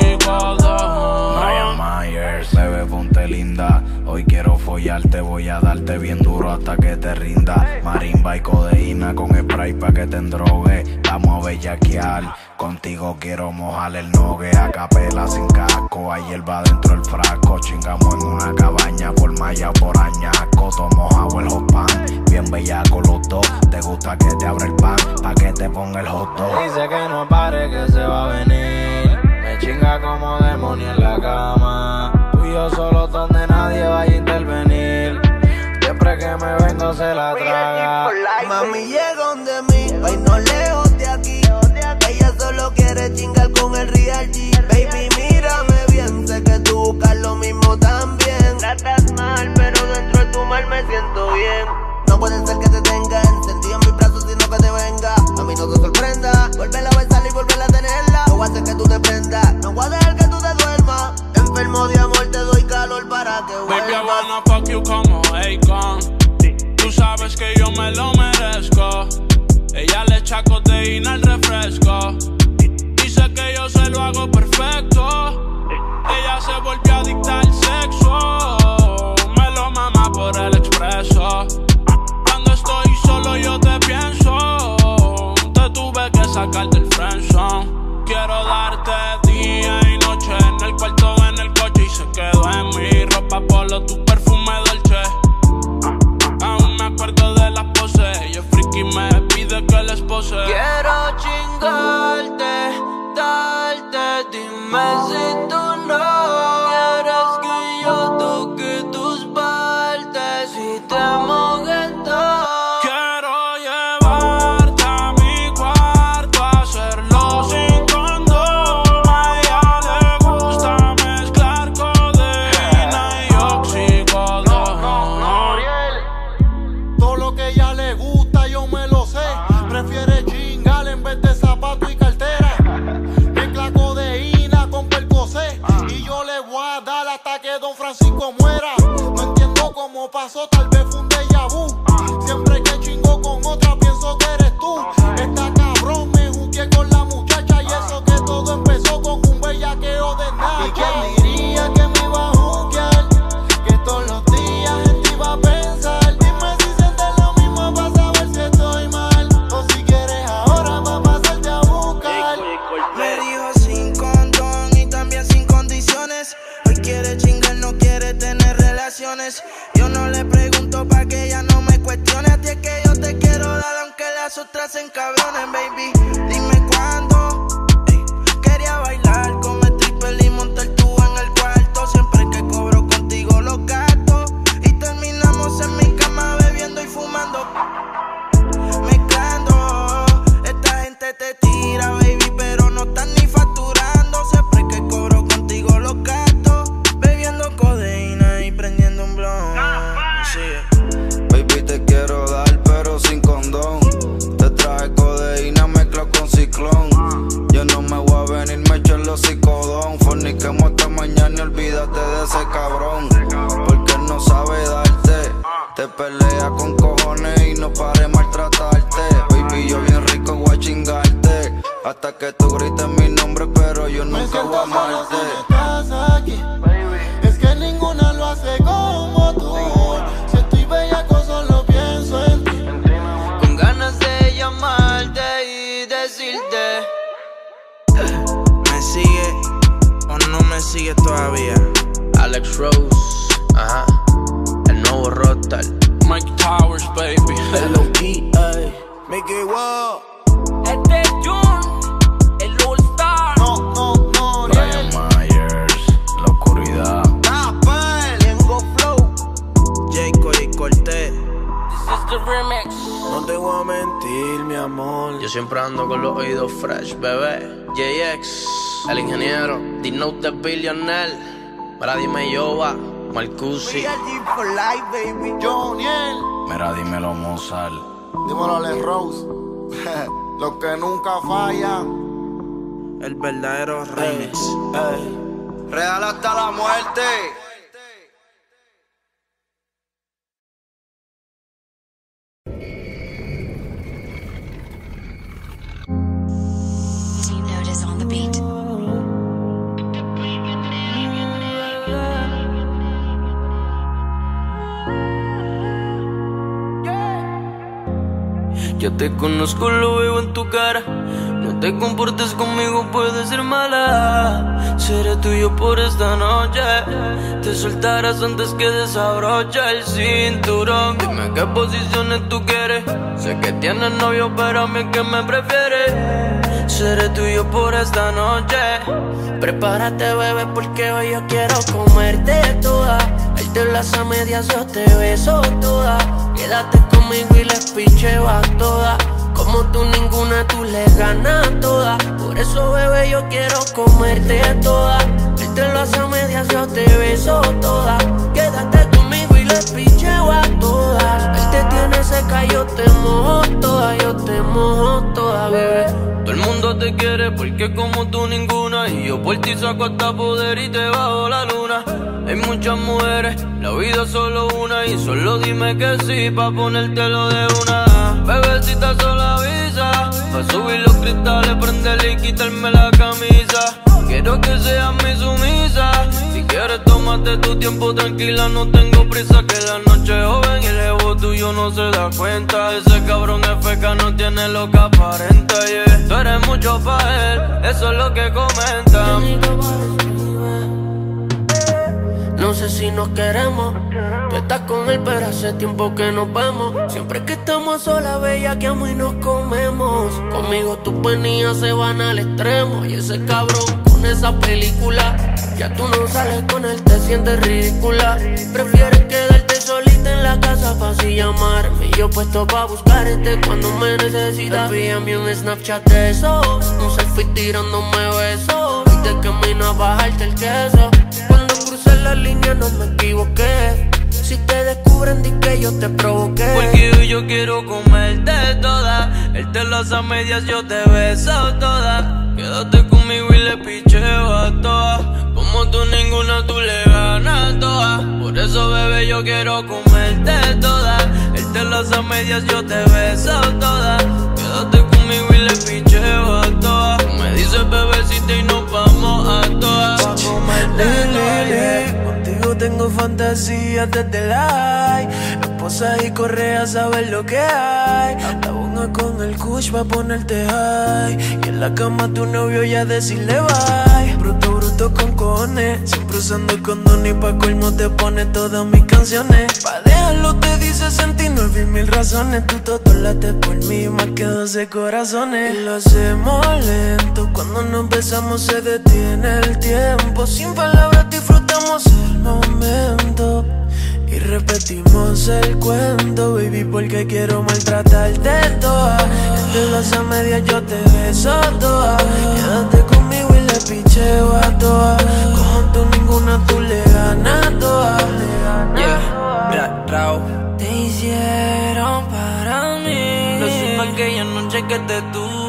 oxicodón. Brian Myers, bebé, ponte linda. Hoy quiero follarte, voy a darte bien duro hasta que te rinda. Marimba y codeína con spray pa' que te endrogue. Vamos a bellaquear, contigo quiero mojar el nogue. A capela sin casco, hay hierba dentro del frasco. Chingamos en una cabaña por malla o por añasco. Tomo agua el hot pan, bien bellaco los dos. Te gusta que te abra el pan, pa' que te ponga el hot dog. Dice que no pare, que se va a venir. Me chinga como demonio en la cama. Tú y yo solos donde nadie vaya a intervenir. Siempre que me vengo se la traga. Mami, llega donde mí, ay no lejos de aquí. Ella solo quiere chingar con el Real G. Baby, mírame bien, sé que tú buscas lo mismo también. Tratas mal, pero dentro de tu mal me siento bien. No puede ser que te tenga encendido en mis brazos, sino que te venga. A mí no te sorprenda, vuélvela a besar y vuélvela a tenerla. No voy a hacer que tú te prendas, no voy a dejar que tú te duermas. Enfermo de amor, te doy calor para que vuelvas. Baby, I wanna fuck you como Akon. Tú sabes que yo me lo merezco. Ella le echa codeína al refresco. Dice que yo se lo hago perfecto. Ella se volvió adicta al sexo. Me lo mama por el expreso. Cuando estoy solo yo te pienso. Te tuve que sacar del friendzone. Quiero darte día y noche en el cuarto, en el coche y se quedó en mi ropa polo, tu perfume dolce. Aún me acuerdo de las poses. Ella es friki, me pide que la espose. Quiero chingarte, darte, dime si tú no quieres que yo toque tus partes y te moje todo. Quiero llevarte a mi cuarto, hacerlo sin condón. A ella le gusta mezclar codeína y oxicodón. Todo lo que a ella le gusta yo me lo sé. Prefiere chingar en vez de zapato y cartera. Mezcla codeína con percocé y yo le voy a dar hasta que Don Francisco muera. No entiendo cómo pasó, tal vez fue un déjà vu. Siempre que chingo con otra pienso que eres tú. Está cabrón, me juqué con la muchacha y eso que todo empezó con un bellaqueo de nada. ¿Y quién diría que me iba a juquear? Que todos los días en ti iba a pensar. Dime si sientes lo mismo para saber si estoy mal. O si quieres ahora va a pasarte a buscar. Me dijo sin condón y también sin condiciones. Hoy quiere chingar, no quiere tener relaciones. Yo no le pregunto pa' que ella no me cuestione. A ti es que yo te quiero dar aunque las otras se encabronen, baby. Dime cuándo. Quería bailar con el stripper y montar tú en el cuarto. Siempre que cobro contigo los gastos. Y terminamos en mi cama bebiendo y fumando. Mezclando. Esta gente te tira, baby, pero no están ni facturando. Siempre que cobro contigo los gastos. Bebiendo codeína y prendiendo un blon. Baby, te quiero dar, pero sin condón. Te traje codeína mezcla con ciclón. Yo no me voy a venir, me echo el hocicodón. Forniquemos esta mañana y olvídate de ese cabrón. Porque él no sabe darte. Te pelea con cojones y no pare maltratarte. Baby, yo bien rico voy a chingarte. Hasta que tú grites mi nombre, pero yo nunca voy a amarte. Estás aquí, es que ninguna lo hace como tú. Si estoy bellaco solo pienso en ti. Con ganas de llamarte y decirte ¿Me sigue o no me sigue todavía? Alex Rose, ajá, el nuevo Rockstar. Mike Towers, baby. L.O.P. Mickey Wow. Este es Jun, el All Star. No, Brian Myers, la oscuridad. Lengo Flow. Jayco y Cortés. This is the remix. No te voy a mentir, mi amor. Yo siempre ando con los oídos fresh, bebé. JX, el ingeniero, The Note the Billionaire. Para dime yo va, Marcusi. for life, baby. Joniel. Mira, dímelo, Mozart. Dímelo a Les Rose. Los que nunca fallan. El verdadero remix. Real hasta la muerte. Notice on the beat. Yo te conozco, lo veo en tu cara. No te comportes conmigo, puedes ser mala. Seré tuyo por esta noche. Te soltarás antes que desabroche el cinturón. Dime qué posiciones tú quieres. Sé que tienes novio, pero a mí es que me prefieres. Seré tuyo por esta noche. Prepárate, bebé, porque hoy yo quiero comerte toda. Darte las a medias, yo te beso toda. Quédate conmigo y les picheo a todas. Como tú ninguna, tú le ganas toda. Por eso, bebé, yo quiero comerte toda. Darte las a medias, yo te beso toda. Quédate conmigo y les picheo a todas. Él te tiene seca, yo te mojo toda. Yo te mojo toda, bebé. Todo el mundo te quiere porque como tú ninguna. Y yo por ti saco hasta poder y te bajo la luna. Hay muchas mujeres, la vida es solo una. Y solo dime que sí pa' ponértelo de una. Bebecita solo avisa. Pa' subir los cristales, prenderle y quitarme la camisa. Quiero que seas mi sumisa. Si quieres tómate tu tiempo tranquila. No tengo prisa, que la noche es joven y el ego tuyo no se da cuenta. Ese cabrón es feca, no tiene lo que aparenta, yeah. Tú eres mucho pa' él, eso es lo que comentan. No sé si nos queremos. Tú estás con él, pero hace tiempo que nos vemos. Siempre que estamos solas, bella, que amo y nos comemos. Conmigo tus penías se van al extremo. Y ese cabrón con esa película. Ya tú no sales con él, te sientes ridícula. Prefieres quedarte solita en la casa pa' así llamarme. Y yo puesto pa' buscarte cuando me necesitas. Envíame un Snapchat de eso. Un selfie tirándome besos. Y te camino a bajarte el queso. Cuando crucé la línea no me equivoqué. Si te descubren, di que yo te provoqué. Porque hoy yo quiero comerte toda. Él te las a medias, yo te beso toda. Quédate conmigo y le picheo a todas. Como tú ninguna, tú le ganas todas. Por eso, bebé, yo quiero comerte toda. Él te las a medias, yo te beso toda. Quédate conmigo y le picheo a todas. Me dices bebecita y nos vamos a todas. Pa' comerte, contigo tengo fantasías desde la esposa y correa, sabes lo que hay. La bonga con el kush pa' ponerte high. Y en la cama tu novio ya decirle bye. Bruto, bruto con cojones, siempre usando condón. Y pa' colmo te pone todas mis canciones. Pa' dejarlo te dice 69.000 razones. Tú todo late por mí, más que 12 corazones. Y lo hacemos lento, cuando nos besamos se detiene el tiempo. Sin palabras disfrutamos el momento. Y repetimos el cuento, baby, porque quiero maltratarte toda. Entre las a medias yo te beso toda. Quédate conmigo y le picheo a todas. Como tú ninguna, tú le ganas toda. Yeah, mira, Rao. Te hicieron para mí. Lo supe aquella noche que te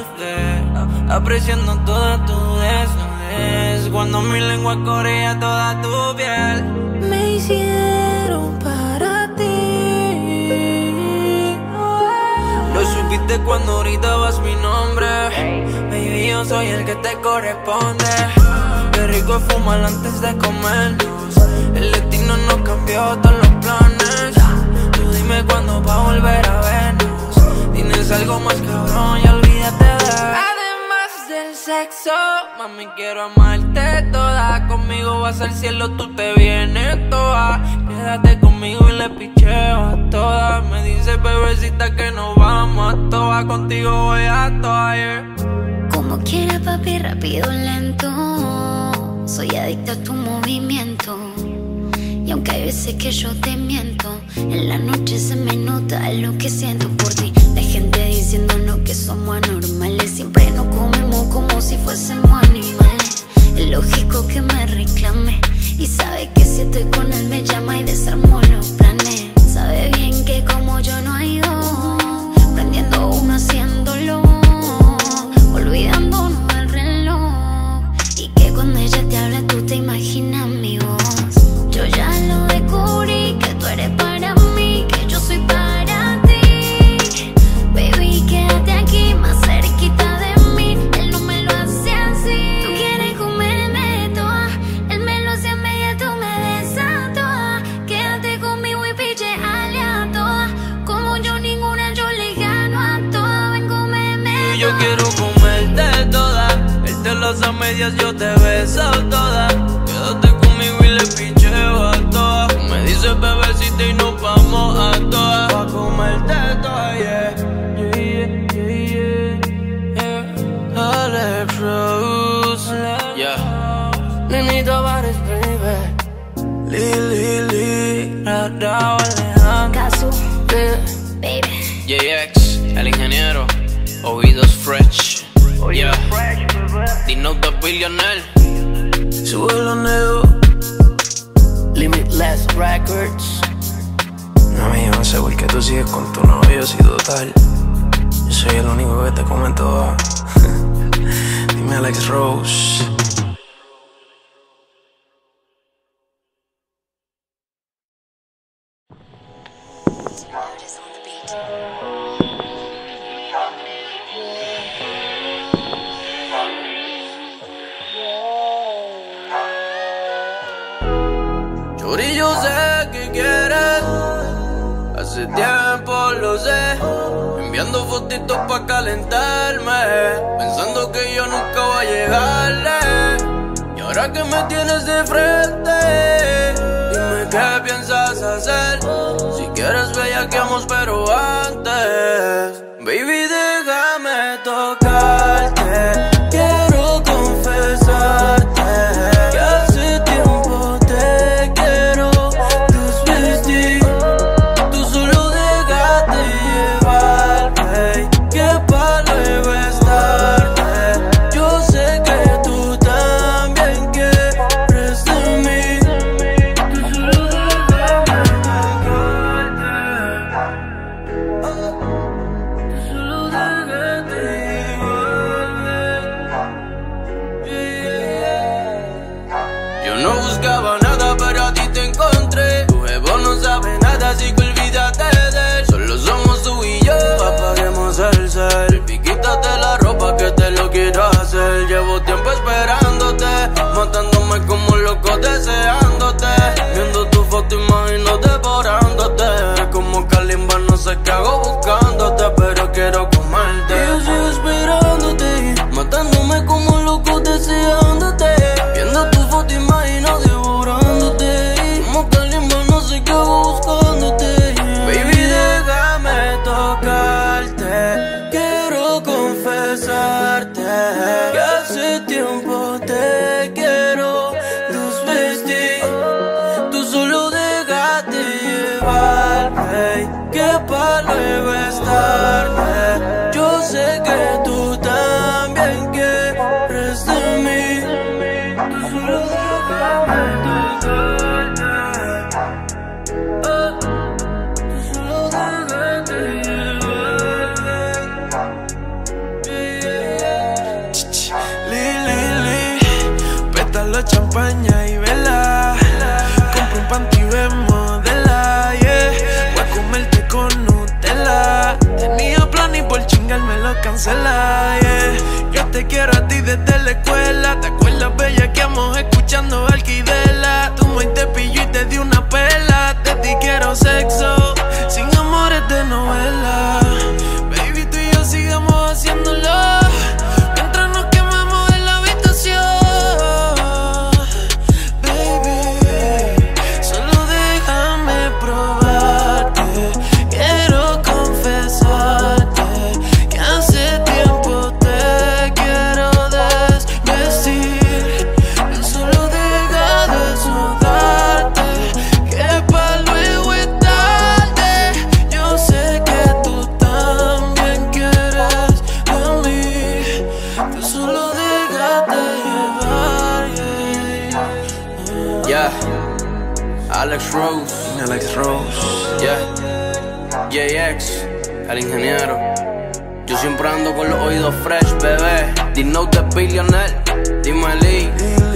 tuve, apreciando toda tu desnudez. Cuando mi lengua corría toda tu piel. Me hicieron para ti. Lo supiste cuando gritabas mi nombre. Baby, yo soy el que te corresponde. Qué rico es fumar antes de comernos. El destino nos cambió todos los planes. Tú dime cuándo va a volver a vernos. Tienes algo más cabrón y olvídate de Además del sexo, mami, quiero amarte toda. Conmigo vas al cielo, tú te vienes toda. Quédate conmigo y le picheo a todas. Me dice bebecita que nos vamos a todas. Contigo voy a todas, yeah. Como quiera, papi, rápido, lento. Soy adicta a tu movimiento. Y aunque hay veces que yo te miento, en la noche se me nota lo que siento por ti. La gente diciéndonos que somos anormales. Siempre nos comemos como si fuésemos animales. Es lógico que me reclame Y sabe que si estoy con él me llama y desarmó los planes. Sabe bien que como yo no hay dos, prendiendo uno haciéndolo, olvidándonos del reloj. Y que cuando ella te habla tú te imaginas mi voz. Yo ya lo descubrí, que tú eres para mí, que yo soy para ti. Baby, quédate aquí más cerquita de mí. Él no me lo hace así. Tú quieres comerme toda, él me lo hace a media, tú me besas toda. Quédate conmigo y piche alia toda. Como yo ninguna, yo le gano a toda. Ven, cómeme. Y yo quiero comerte toda. Él te lo hace a medias, yo te beso toda. Quédate conmigo y le picheo a toda. Me dice bebecita y nos vamos a todas. Pa' comerte toda, yeah. Alex Rose, yeah. Nenita Bares, baby. Lili, Radao, Alejandro. Casu, baby. JX, el ingeniero. Oídos fresh, yeah. Dino the billionaire. Súbelo, nego. Limitless Records. Mami, yo no sé por qué tú sigues con tu novio, si total yo soy el único que te come toda. Dime Alex Rose. Chori, yo sé que quieres, hace tiempo lo sé, enviando fotitos pa' calentarme, pensando que yo nunca voy a llegarle. Y ahora que me tienes de frente, dime qué piensas hacer. Si quieres bellaqueamos pero antes, baby, déjame tocarte. Quiero confesarte que hace tiempo te quiero desvestir. Tú solo déjate llevar, babe, que pa' luego estarte. Yo sé que tú también quieres de mí. Tú solo déjame tocarte. Tú solo déjate llevar. Yo no buscaba nada, pero a ti te encontré. Tu jevo no sabe nada, así que olvídate de él. Solo somos tú y yo, apaguemos el cel. Y quítate la ropa que te lo quiero hacer. Llevo tiempo esperándote, matándome como loco deseándote. Viendo tu foto imagino devorándote. Como Kalimba no sé qué hago buscándote, pero quiero comerte. Y yo sigo esperándote, matándome como loco deseándote. Viendo tu foto imagino devorándote. Como Kalimba no sé qué hago buscándote. Baby, déjame tocarte. Quiero confesarte que hace tiempo te quiero desvestir. Tú solo déjate llevar, babe, que pa' luego estarte. Yo sé que tú también quieres de mí. Tú solo déjame tocarte. Tú solo déjate llevar. Lili, pétalo, champaña y vela. Compro un panty de modela, yeah. Voy a comerte con Nutella. Tenía plan y por chingarme lo cancela, yeah. Yo te quiero a ti desde la escuela. ¿Te acuerdas, bella, que vamos escuchando Alquidela? Tú muy te pillo y te di una pela. De ti quiero sexo, sin amores de novela. Baby, tú y yo sigamos haciéndolo mientras nos quemamos en la habitación. Baby, solo déjame probarte. Quiero confesarte que hace tiempo te quiero desvestir. Alex Rose. Yeah. JX, el ingeniero. Yo siempre ando con los oídos fresh, bebé. Dino de Billionaire. Dime Lee.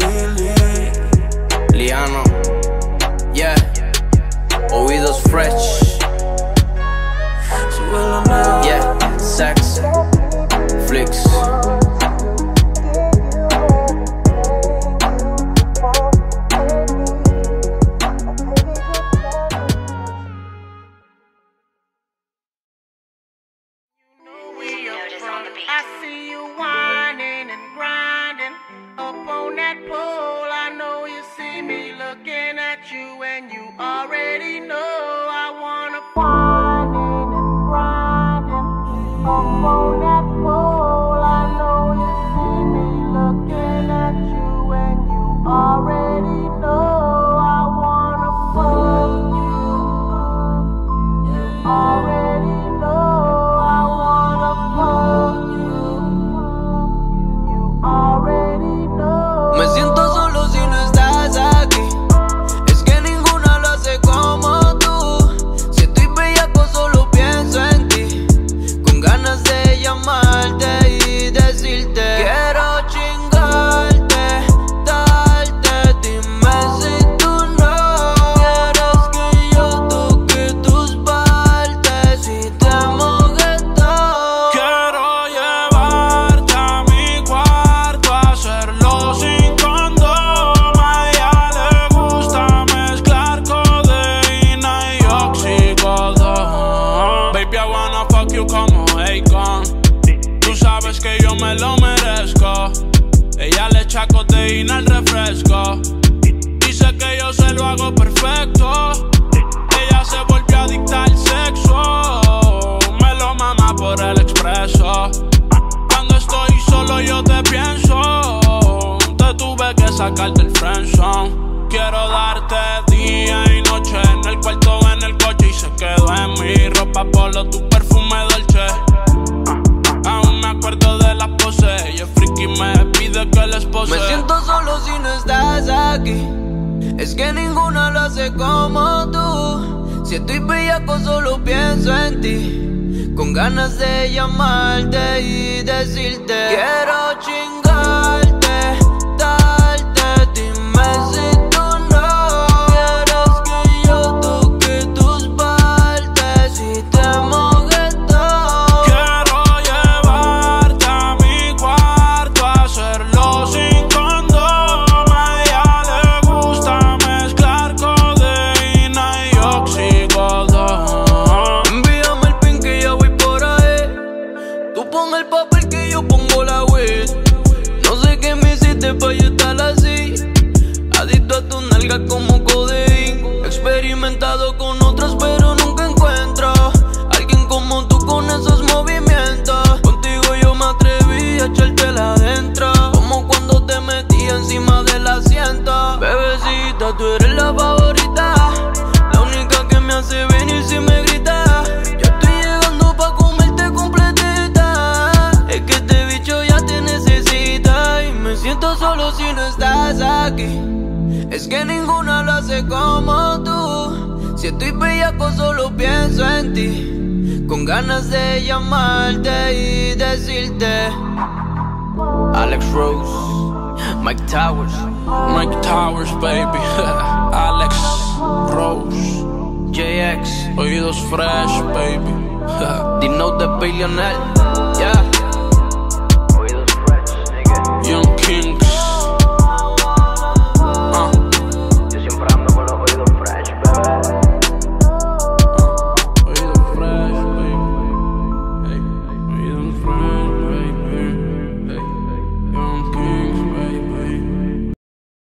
Liano. Yeah. Oídos fresh. Yeah. Sex. Flicks. I see you whining and grinding up on that pole. I know you see me looking at you, and you already know I wanna whining and grinding up on that pole. I know you see me looking at you, and you already know I wanna fuck you. You already know I wanna fuck you. Me siento solo si no estás aquí. Es que ninguna lo hace como tú. Si estoy bellaco solo pienso en ti. Con ganas de llamarte y decirte quiero chingarte, darte. Dime si tú no quieres que yo toque tus partes y te moje todo. Quiero llevarte a mi cuarto, hacerlo sin condón. A ella le gusta mezclar codeína y oxicodón. Baby, I wanna fuck you como Akon. Tú sabes que yo me lo merezco. Ella le echa codeína al refresco. Dice que yo se lo hago perfecto. Ella se volvió adicta al sexo. Me lo mama por el expreso. Cuando estoy solo yo te pienso. Te tuve que sacar del friendzone. Quiero darte día y noche en el cuarto, en el coche, y se quedó en mi ropa polo, tu perfume dolce. Aún me acuerdo de las poses. Ella es friki, me pide que la espose. Me siento solo si no estás aquí. Es que ninguna lo hace como tú. Si estoy bellaco solo pienso en ti. Con ganas de llamarte y decirte quiero chingarte, darte. Dime si tú no quieres que yo toque tus partes y te moje todo. Quiero llevarte a mi cuarto, hacerlo sin condón. A ella le gusta mezclar codeína y oxicodón. Envíame el pin que ya voy por ahí. Tú pon el papel que yo pongo la weed. No sé qué me hiciste pa' yo estar así. Adicto a tu nalga como codeín. Experimentado con otros pero nunca encuentro alguien como tú con esos movimientos. Contigo yo me atreví a echártela adentro, como cuando te metí encima del asiento. Bebecita, tú eres la favorita, la única que me hace venir si me grita. Ya estoy llegando pa' comerte completita. Es que este bicho ya te necesita. Y me siento solo si no estás aquí. Es que ninguna lo hace como tú. Si estoy bellaco solo pienso en ti. Con ganas de llamarte y decirte Alex Rose, Mike Towers. Mike Towers, baby. Alex Rose. JX, Oídos fresh, baby. Dino de Billionaire.